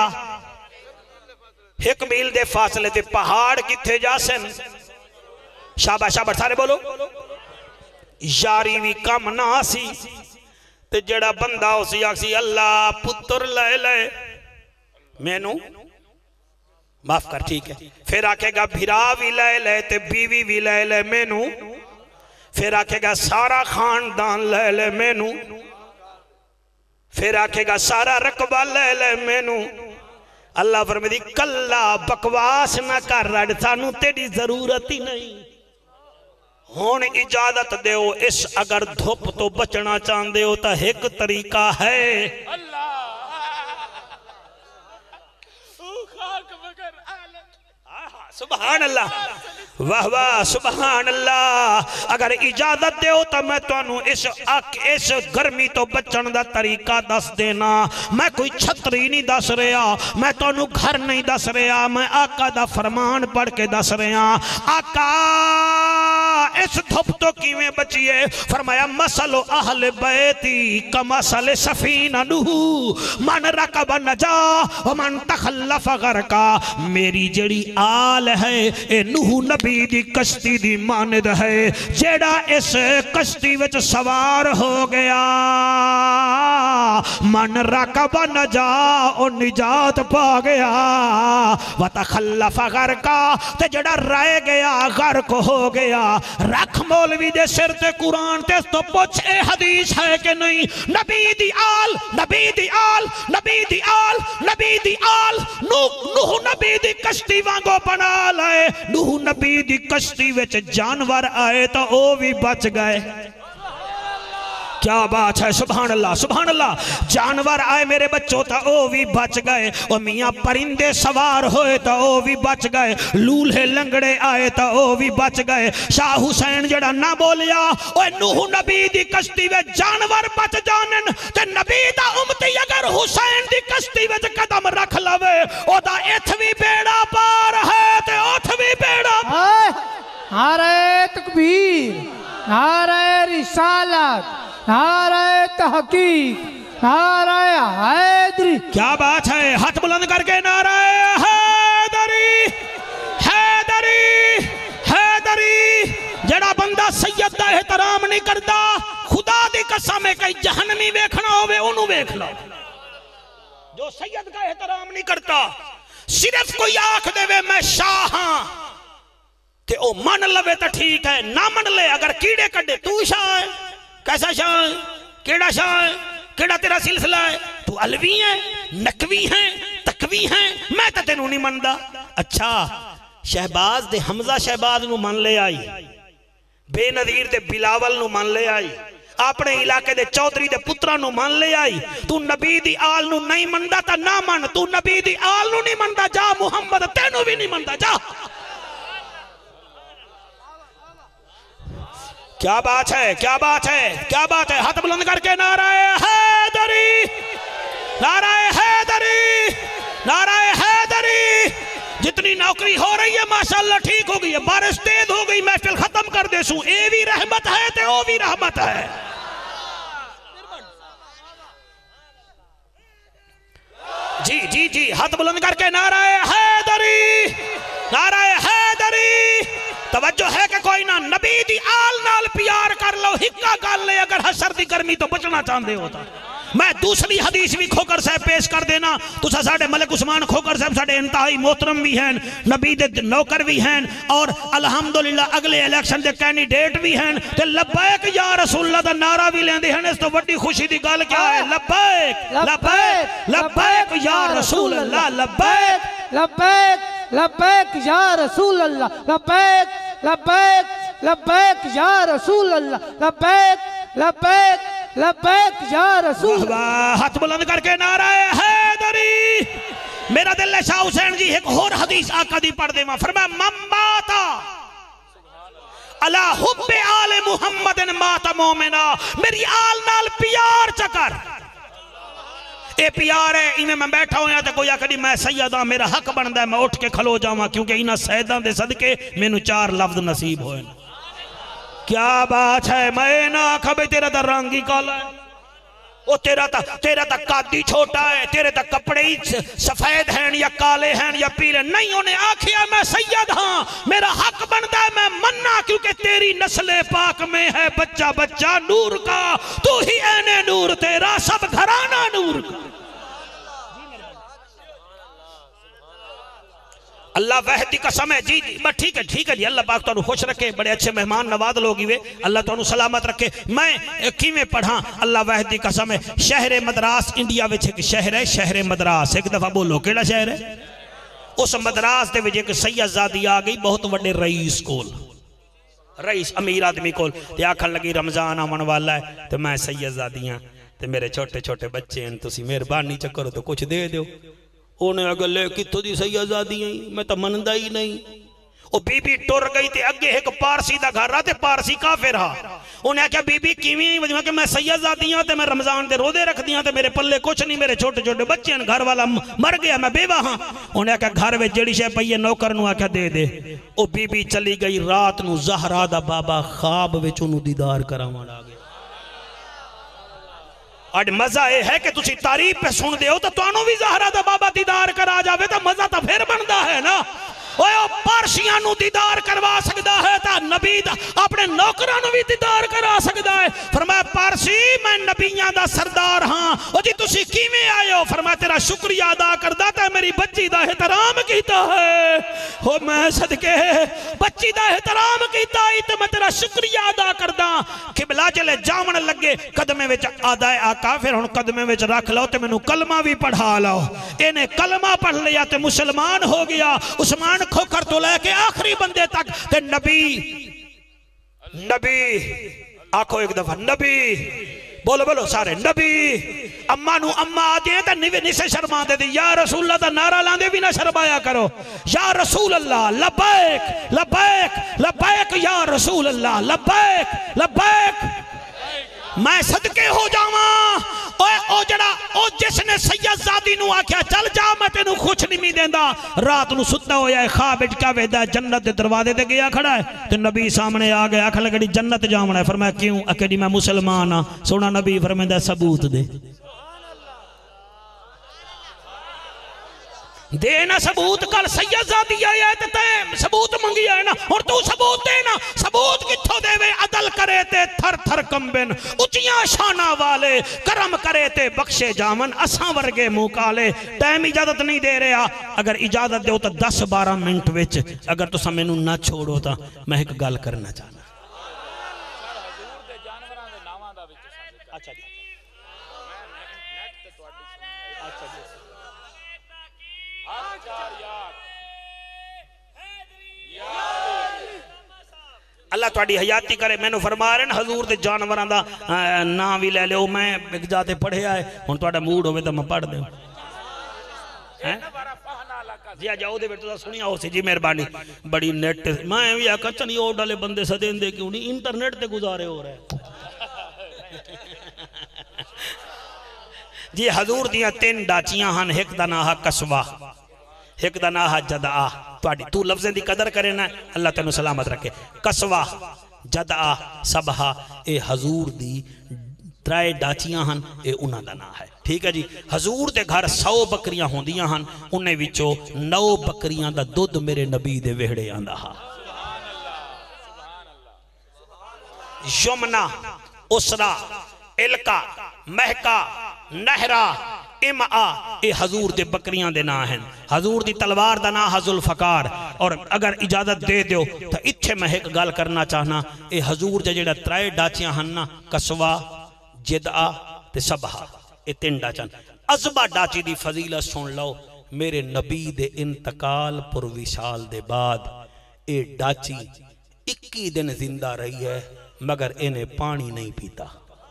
ایک میل دے فاصلے تے پہاڑ کتھے جاسن شاباش شاباش سارے بولو یاری بھی کم نہ سی تے جڑا بندہ ہو سی آکسی اللہ پتر لے لے مینو معاف کر ٹھیک ہے پھر آکے گا بھرا بھی لے لے تے بیوی بھی لے لے مینو پھر آکے گا سارا خاندان لے لے مینو پھر آکے گا سارا رقبہ لے لے مینو اللہ فرمیدی کلا بکواس نہ کر رڑ سانو تیری ضرورت ہی نہیں ہون اجازت دیو اس اگر دھوپ تو بچنا چاند دیو تا ایک طریقہ ہے سبحان اللہ واہ واہ سبحان اللہ اگر اجازت دیو تا میں تو انہوں اس اک اس گرمی تو بچن دا طریقہ دس دینا میں کوئی چھتری نہیں دس رہا میں تو انہوں گھر نہیں دس رہا میں آقا دا فرمان پڑھ کے دس رہا آقا اس دھپ تو کیویں بچیے فرمایا مسل اہل بیتی کمسل سفینہ نوح من رکب نجا ومن تخلف غرقا میری جڑی آل ہے اے نوح نبی دی کشتی دی ماند ہے جیڑا اس کشتی وچ سوار ہو گیا من رکب نجا او نجات پا گیا وتخلف غرقا تے جڑا رہ گیا غرق ہو گیا رکھ مولوی دے سر تے قرآن تے تو پوچھ اے حدیث ہے کہ نہیں نبی دی آل نبی دی آل نبی دی آل نبی دی آل نوح نبی دی کشتی وانگو بنا لائے نوح نبی دی کشتی وچ جانور آئے تو او بھی بچ گئے کیا بات ہے سبحان اللہ سبحان اللہ جانور آئے میرے بچوں تا او بھی بچ گئے اور میاں پرندے سوار ہوئے تا او بھی بچ گئے لولہے لنگڑے آئے تا او بھی بچ گئے شاہ حسین جڑا نہ بولیا اوہ نوح نبی دی کشتی وے جانور بچ جانن تے نبی دا امتی اگر حسین دی کشتی وے قدم رکھ لوے او دا اتھوی بیڑا پار ہے تے اتھوی بیڑا نعرہ تکبیر نعرہ رسالت نعرہ تحقیق نعرہ حیدری کیا بات ہے ہاتھ بلند کر کے نعرہ حیدری حیدری حیدری جڑا بندہ سید دا احترام نہیں کرتا خدا دی قسم ہے کہ جہنمی ویکھنا ہوئے انہوں ویکھ لو جو سید کا احترام نہیں کرتا صرف کوئی آنکھ دے وے میں شاہ ہاں کہ او من لوے تا ٹھیک ہے نہ من لے اگر کیڑے کڈے تو شاہ ہے کیسا شاہ ہے کیڑا شاہ ہے کیڑا تیرا سلسلہ ہے تو علوی ہے نقوی ہیں تقوی ہیں میں تا تینوں نہیں مندہ اچھا شہباز دے حمزہ شہباز نو من لے آئی بے نظیر دے بلاول نو من لے آئی اپنے علاقے دے چودری دے پترہ نو من لے آئی تو نبی دی آل نو نہیں مندہ تا نہ من تو نبی دی آل نو نہیں مندہ جا محمد تینوں بھی نہیں مندہ جا کیا بات ہے کیا بات ہے کیا بات ہے ہاتھ بلند کر کے نعرہ حیدری نعرہ حیدری نعرہ حیدری جتنی نوکری ہو رہی ہے ماشاءاللہ ٹھیک ہو گئی ہے بارش تیز ہو گئی محفل ختم کر دے سوں اے بھی رحمت ہے تے او بھی رحمت ہے جی جی جی ہاتھ بلند کر کے نعرہ حیدری نعرہ حیدری توجہ ہے کہ کوئی نہ نبی دی آل نال پیار کر لو ہکا کر لے اگر حشر دی گرمی تو بچنا چاندے ہوتا میں دوسری حدیث بھی کھوکر صاحب پیش کر دینا تو ساڑھے ملک عثمان کھوکر صاحب ساڑھے انتہائی محترم بھی ہیں نبی دے نوکر بھی ہیں اور الحمدللہ اگلے الیکشن دے کینڈیڈیٹ بھی ہیں تے لبیک یا رسول اللہ دا نعرہ بھی لیندے ہیں اس تو بڑی خوشی دی گال کیا ہے لبیک لبیک لبیک یا رسول اللہ لبیک لبیک لبیک یا رسول اللہ لبیک لبیک لبیک یا رسول اللہ لبیک لبیک لبیک یا رسول اللہ ہاتھ بلند کر کے نعرہ حیدری میرا دل ہے شاہ حسین جی ایک اور حدیث آقا دی پڑھ دے ماں فرمایا من ماتا علی حب آل محمد ماتا مومنا میری آل نال پیار چکر اے پیار ہے انہیں میں بیٹھا ہوں یا تو کوئی آکڑی میں سیدہ میرا حق بندہ ہے میں اٹھ کے کھلو جاؤں کیونکہ انہیں سیدان دے صدقے میں نو چار لفظ نصیب ہوئے کیا بات ہے میں نہ آکھا بھئی تیرا تا رنگی کالا ہے وہ تیرا تا تیرا تا قادی چھوٹا ہے تیرے تا کپڑے سفید ہیں یا کالے ہیں یا پیلے نہیں انہیں آکھیا میں سید ہاں میرا حق بندہ ہے میں مننا کیونکہ تیری نسل پاک میں ہے بچہ بچہ نور کا تو ہی اینے نور تیرا سب گھرانہ نور کا اللہ وحد دی قسم ہے جی جی بس ٹھیک ہے ٹھیک ہے جی اللہ پاک تو خوش رکھے بڑے اچھے مہمان نواز لوگی وے اللہ تو سلامت رکھے میں کیویں پڑھاں اللہ وحد دی قسم ہے شہر مدراس انڈیا وچ ایک شہر ہے شہر مدراس ایک دفعہ بولو کیڑا شہر ہے اس مدراس دے وچ ایک سید زادی آ گئی بہت بڑے رئیس کول رئیس امیر آدمی کول تے آکھن لگی رمضان آمن والا ہے تے میں سید زادیاں تے میرے چھوٹے چھوٹے بچے ہیں تسی مہربانی چکرو تو کچھ دے دیو انہیں اگر لے کتو دی سیدزادی ہیں میں تو مندہ ہی نہیں وہ بی بی ٹور گئی تھی اگے ایک پارسی دا گھر رہا تھے پارسی کافر رہا انہیں کہا بی بی کیویں ہی وجہ کہ میں سیدزادی ہوں تے میں رمضان دے روزے رکھ دیاں تے میرے پلے کچھ نہیں میرے چھوٹے چھوٹے بچے ہیں گھر والا مر گیا میں بیوہ ہاں انہیں کہا گھر میں جڑی شے پئیے نوکر نو آکھا دے دے وہ بی بی چلی گئی رات نو زہرا دا بابا خواب وچ انہوں دیدار کراوان آ گیا آج مزہ یہ ہے کہ تسی تعریف پہ سن دے ہو تو توانو بھی زہرا دا بابا دیدار کرا جاوے تو مزہ تو پھر بندہ ہے نا اوہ پارشیاں نو دیدار کروا سکتا ہے تا نبی دا اپنے نوکرانو بھی دیدار کرا سکتا ہے فرمایا پارسی میں نبیاں دا سردار ہاں او جی تسی کیویں آئے ہو فرمایا میں تیرا شکریہ ادا کردا تے میری بچی دا احترام کیتا ہے ہو میں صدقے بچی دا احترام کیتا ہی تے میں تیرا شکریہ ادا کردا قبلہ جلے جامن لگے قدمے وچ آدائے آقا پھر ہن قدمے وچ رکھ لو تے مینوں کلمہ بھی پڑھا لو انہیں کلمہ پڑھ لیا تے مسلمان ہو گیا عثمان کھوکھر تو لے کے آخری بندے تک تے نبی نبی آنکھو ایک دفعہ نبی بولو بولو سارے نبی اماں نو اماں آدھے تا نسے شرما دے دی یا رسول اللہ تا نعرہ لاندے بھی نہ شرمایا کرو یا رسول اللہ لبیک لبیک لبیک یا رسول اللہ لبیک لبیک میں صدقے ہو جاواں اوے او جڑا او جس نے سید زادی نو آکھیا چل جا میں تینوں خوش نہیں دیندا رات نو ستا ہویا ہے خواب وچ کیا ویدا جنت دے دروازے تے گیا کھڑا ہے تے نبی سامنے آ گیا آکھن لگا جنت جاونا ہے فرمایا کیوں اکیڈی میں مسلمان ہاں سونا نبی فرمایا ثبوت دے دینا ثبوت کل سید زادی آیا ہے تے ثبوت منگی ہے نا اور تو ثبوت دینا ثبوت کتھو دے وے عدل کرے تے تھر تھر کمبن اچیاں شانہ والے کرم کرے تے بخشے جامن اساں ورگے موکالے ٹائم اجازت نہیں دے رہا اگر اجازت دے تو دس بارہ منٹ وچ اگر تو سمینوں نہ چھوڑو تا میں ایک گل کرنا چاہنا اچھا جی اللہ تواڈی حیاتی کرے میں نے فرما رہے ہیں حضور دے جانوراں دا نام بھی لے لو میں ایک جاتے پڑھے آئے ہن تواڈا موڈ ہوے تے میں پڑھ دوں جی آ جاؤ دے بیٹے تو سنیا ہو سی جی مہربانی بڑی نیٹ میں بھی آکھا چنی او ڈالے بندے سدین دے کیوں نہیں انٹرنیٹ تے گزارے ہو رہے جی حضور دیاں تین ڈاچیاں ہن ایک دا نام ہے قصوہ ایک دا نام ہے جدعا تو لفظیں دی قدر کرے نا اللہ تینوں سلامت رکھے قصوہ جدعا سبہا اے حضور دی ترائے ڈاچیاں ہن اے انہاں دا نام ہے ٹھیک ہے جی حضور دے گھر سو بکریاں ہوندیاں ہن انہیں وچوں نو بکریاں دا دودھ میرے نبی دے وہڑے آندا ہا یمنا اسرا الکا مہکا نہرا امعا اے حضور دے بکریاں دے نا ہیں حضور دی تلوار دا نا حضر الفقار اور اگر اجازت دے دیو تو اتھے میں ایک گال کرنا چاہنا اے حضور دے جڑا ترائے ڈاچیاں ہننا قصوہ جدعا تے سبہا اے تین ڈاچاں عزبہ ڈاچی دی فضیلت سن لو میرے نبی دے انتقال پر وشال دے بعد اے ڈاچی اکی دن زندہ رہی ہے مگر انہیں پانی نہیں پیتا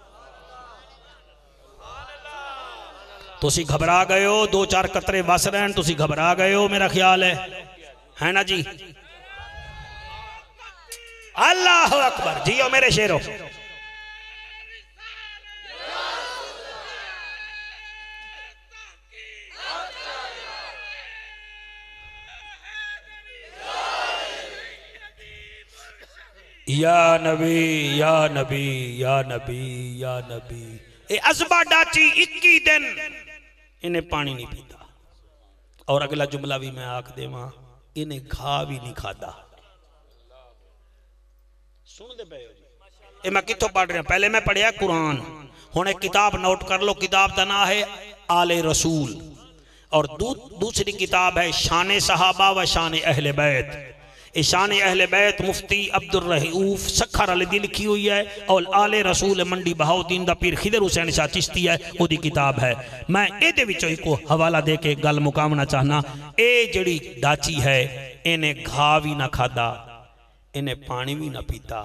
تو سی گھبرا گئے ہو دو چار قطرے وس رہن تو سی گھبرا گئے ہو میرا خیال ہے ہے نا جی اللہ اکبر جیو میرے شیرو یا نبی یا نبی یا نبی یا نبی اے عزبہ ڈاچی اکی دن انہیں پانی نہیں پیتا اور اگلا جملہ بھی میں آکھ دے ماں انہیں گھا بھی نہیں کھادا سن دے پہے اے میں کتوں پڑھ رہا ہوں پہلے میں پڑھیا قرآن ہون ایک کتاب نوٹ کر لو کتاب دنا ہے آل رسول اور دوسری کتاب ہے شان صحابہ و شان اہل بیت شان اہل بیت مفتی عبد الرحیوف سکھر علی دی لکھی ہوئی ہے اور آل رسول منڈی بہاؤدین دا پیر خضر حسین شاہ چشتی ہے وہ دی کتاب ہے میں اے دے وچوں کو حوالہ دے کے گل مقامنا چاہنا اے جڑی ڈاچی ہے انہیں گھا بھی نہ کھادا انہیں پانی بھی نہ پیتا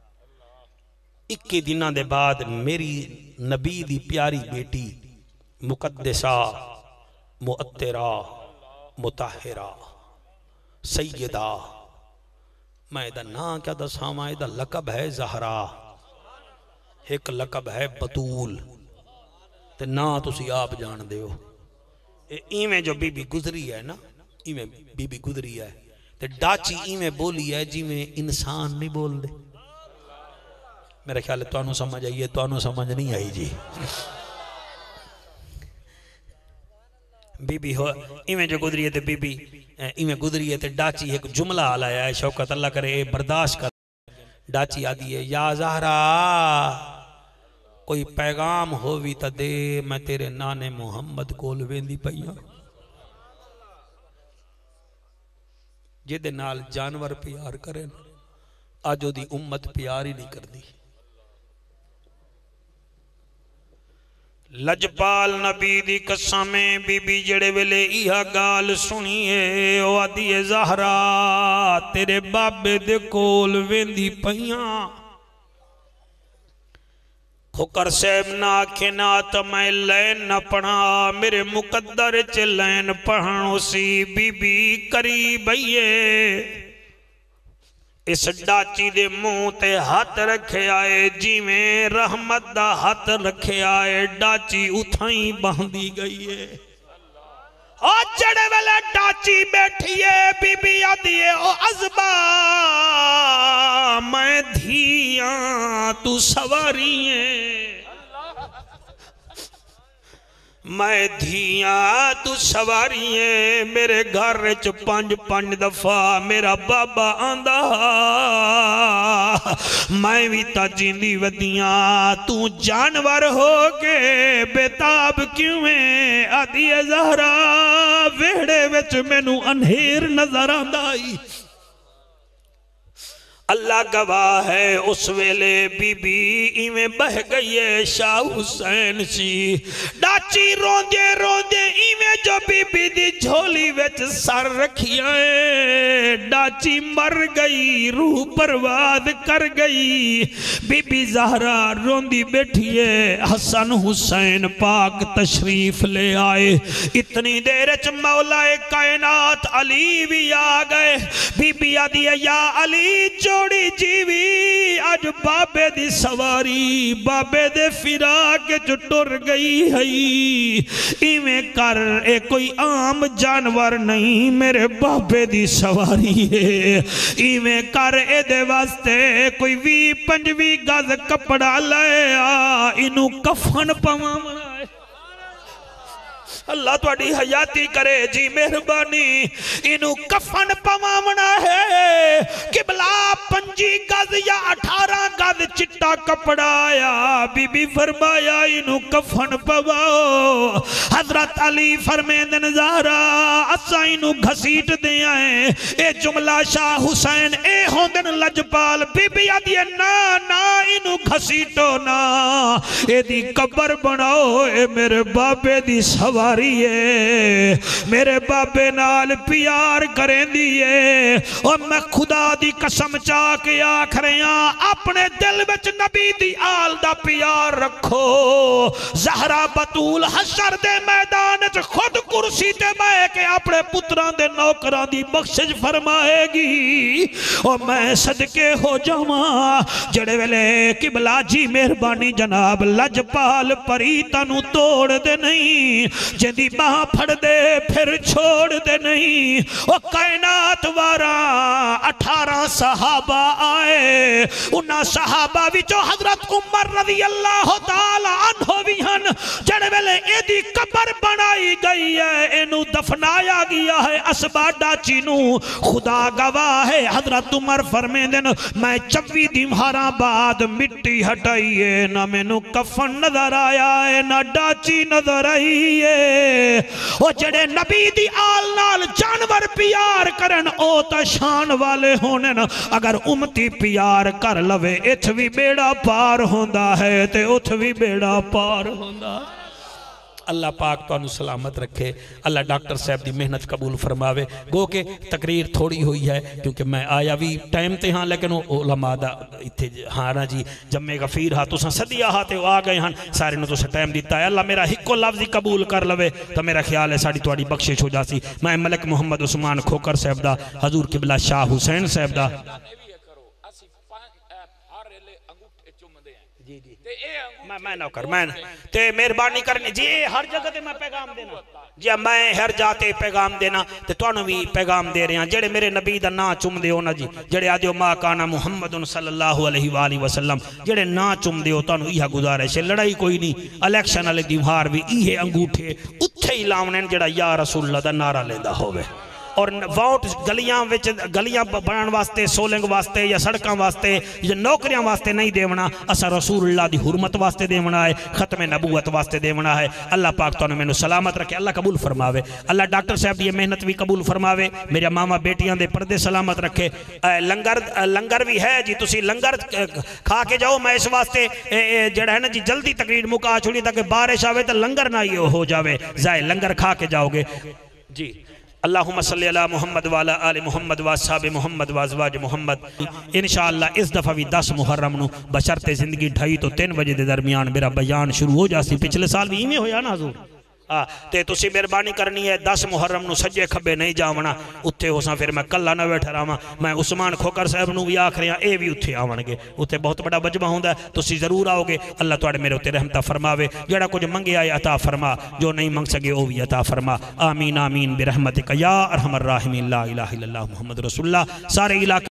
اکی دنہ دے بعد میری نبی دی پیاری بیٹی مقدسہ مؤطرہ مطہرہ سیدہ میں ایدہ نا کیا دا ساما ایدہ لقب ہے زہرا ایک لقب ہے بطول تے نا تسی آپ جان دے ہو ایمیں جو بی بی گزری ہے نا ایمیں بی بی گزری ہے تے ڈاچی ایمیں بولی ہے جی میں انسان نہیں بول دے میرے خیال ہے تو انہوں سمجھ آئیے تو انہوں سمجھ نہیں آئی جی بی بی ہو ایمیں جو گزری ہے تے بی بی ایمیں گزری ہے تے ڈاچی ایک جملہ آلایا ہے شوکت اللہ کرے برداشت کر ڈاچی آدھی ہے یا زہرا کوئی پیغام ہووی تا دے میں تیرے نانے محمد کول ویندی پئیاں جدے نال جانور پیار کریں آجو دی امت پیار ہی نہیں کر دی لجپال نبی دی قسمیں بی بی جڑے ویلے ایہا گال سنیے او آدھی زہرا تیرے بابے دے کول ویندی پئیاں کھکر سیب نا کھنا تا میں لین نہ پڑھا میرے مقدر چے لین پڑھنو سی بی بی قریب آئیے اس ڈاچی دے منہ تے ہاتھ رکھے آئے جی میں رحمت دا ہاتھ رکھے آئے ڈاچی اتھائیں باندھی گئی ہے اور جڑے والے ڈاچی بیٹھئے بی بی آدھئے او عزبا میں دھیاں تو سواری ہیں میں دھیاں تو سواری ہیں میرے گھر چ پانچ پانچ دفعہ میرا بابا آندہ میں بھی تا جیندی ودیاں تو جانور ہو کے بیتاب کیوں ہیں آدھی زہرا ویڑے وچ مینوں انہیر نظر آندائی اللہ گواہ ہے اس ویلے بی بی ایویں بہ گئی ہے شاہ حسین سی ڈاچی روندے روندے ایویں جو بی بی دی جھولی وچ سر رکھیا ہے ڈاچی مر گئی روح پرواد کر گئی بی بی زہرا روندی بیٹھی ہے حسن حسین پاک تشریف لے آئے اتنی دیر چ مولا کائنات علی بھی آ گئے بی بی آدھی ہے یا علی جو جوڑی جیوی آج بابے دی سواری بابے دے فراق جو ٹر گئی ہے ایویں کر اے کوئی عام جانور نہیں میرے بابے دی سواری ہے ایویں کر اے دے واسطے کوئی وی پنجوی گز کپڑا لے آ انہوں کفن پوامنا ہے اللہ توڑی حیاتی کرے جی مہربانی انہوں کفن پوامنا ہے قبلہ پنجی گز یا اٹھارہ گز چٹا کپڑا آیا بی بی فرمایا انہوں کفن پواؤ حضرت علی فرمیدن زہرا اسا انہوں گھسیٹ دے آئیں اے جملہ شاہ حسین اے ہوندن لجپال بی بی آدھی نا نا انہوں گھسیٹو نا اے دی قبر بناؤ اے میرے بابے دی سواری میرے بابے نال پیار کریں دیئے اور میں خدا دی قسم چاہ کے آکھریاں اپنے دل وچ نبی دی آل دا پیار رکھو زہرا بطول حشر دے میدان چ خود کرسی تے میں کہ اپنے پتران دے نوکران دی بخشش فرمائے گی اور میں صدقے ہو جاواں جڑے ویلے قبلہ جی مہربانی جناب لجپال پریتا نو توڑ دے نہیں جندی باں پھڑ دے پھر چھوڑ دے نہیں وہ کائنات وارا اٹھارہ صحابہ آئے انہا صحابہ بھی جو حضرت عمر رضی اللہ تعالی عنہ بھی ہن جڑے ویلے ایدی قبر بنائی گئی ہے انہوں دفنایا گیا ہے اسباڈا چینو خدا گواہ ہے حضرت عمر فرمیدن میں چوی دیمہارا بعد مٹی ہٹائیے نہ میں نو کفن نظر آیا ہے نہ ڈاچی نظر آئی ہے وہ جڑے نبی دی آل نال جانور پیار کرن او تا شان والے ہونے نا اگر امتی پیار کر لوے اتوی بیڑا پار ہوندہ ہے تے اتوی بیڑا پار ہوندہ اللہ پاک تو انہوں سلامت رکھے اللہ ڈاکٹر صاحب دی محنت قبول فرماوے گو کہ تقریر تھوڑی ہوئی ہے کیونکہ میں آیا بھی ٹائم تے ہاں لیکن علماء دا ہاں نا جی جب میں غفیر ہاں تو سن صدیہ ہاں تے آ گئے ہاں سارے نے تو سے ٹائم دیتا ہے اللہ میرا ہکو لفظی قبول کر لوے تو میرا خیال ہے ساڑی توڑی بخشش ہو جاسی میں ملک محمد عثمان کھوکر صاحب دا حضور قبلہ شاہ حسین صاحب دا میں نہ کر میں تے مہربانی کرنی جی ہر جگہ تے میں پیغام دینا جی میں ہر جاتے پیغام دینا تے تو انہوں بھی پیغام دے رہے ہیں جڑے میرے نبی دا نا چم دے ہو نا جی جڑے آدھے ما کانا محمد صلی اللہ علیہ وآلہ وسلم جڑے نا چم دے ہو تو انہوں یہ گزارش ہے لڑائی کوئی نہیں الیکشن علی دیوہار بھی یہ انگوٹھے اتھے ہی لاؤنین جڑا یا رسول اللہ دا نعرہ لیندہ ہوئے اور ووٹ گلیاں وچ گلیاں بنان واسطے سولنگ واسطے یا سڑکاں واسطے یا نوکریاں واسطے نہیں دیونا اسا رسول اللہ دی حرمت واسطے دیونا ہے ختم نبوت واسطے دیونا ہے اللہ پاک تو میں سلامت رکھے اللہ قبول فرماوے اللہ ڈاکٹر صاحب دی محنت بھی قبول فرماوے میرے ماما بیٹیاں دے پردے سلامت رکھے لنگر لنگر بھی ہے جی تسی لنگر کھا کے جاؤ میں اس واسطے جڑا ہے نا جی جلدی تقریر مکا چھوڑی تاکہ بارش آوے تو لنگر نہ یہ ہو جاوے زائے لنگر کھا کے جاؤ گے جی اللہم صلی اللہ محمد والا آل محمد واصحاب محمد وازواج محمد انشاءاللہ اس دفعہ بھی دس محرم نو بشرط زندگی ڈھائی تو تین بجے دے درمیان میرا بیان شروع ہو جاسی پچھلے سال بھی ہی ہویا نا حضور تے تسی مہربانی کرنی ہے دس محرم نو سجے کھبے نہیں جاونا اتھے ہو ساں پھر میں کلہ نہ بیٹھا رہا میں عثمان کھوکر صاحب نو بھی آخریاں اے بھی اتھے آون گے اتھے بہت بڑا بجمع ہوندہ ہے تسی ضرور آؤ گے اللہ توڑے میرے اتھے رحمتہ فرماوے جڑا کچھ منگے آئے عطا فرما جو نہیں منگ سکے وہ بھی عطا فرما آمین آمین برحمتک یا ارحم الراحمین لا الہ الا اللہ محمد رسول اللہ سارے علاقے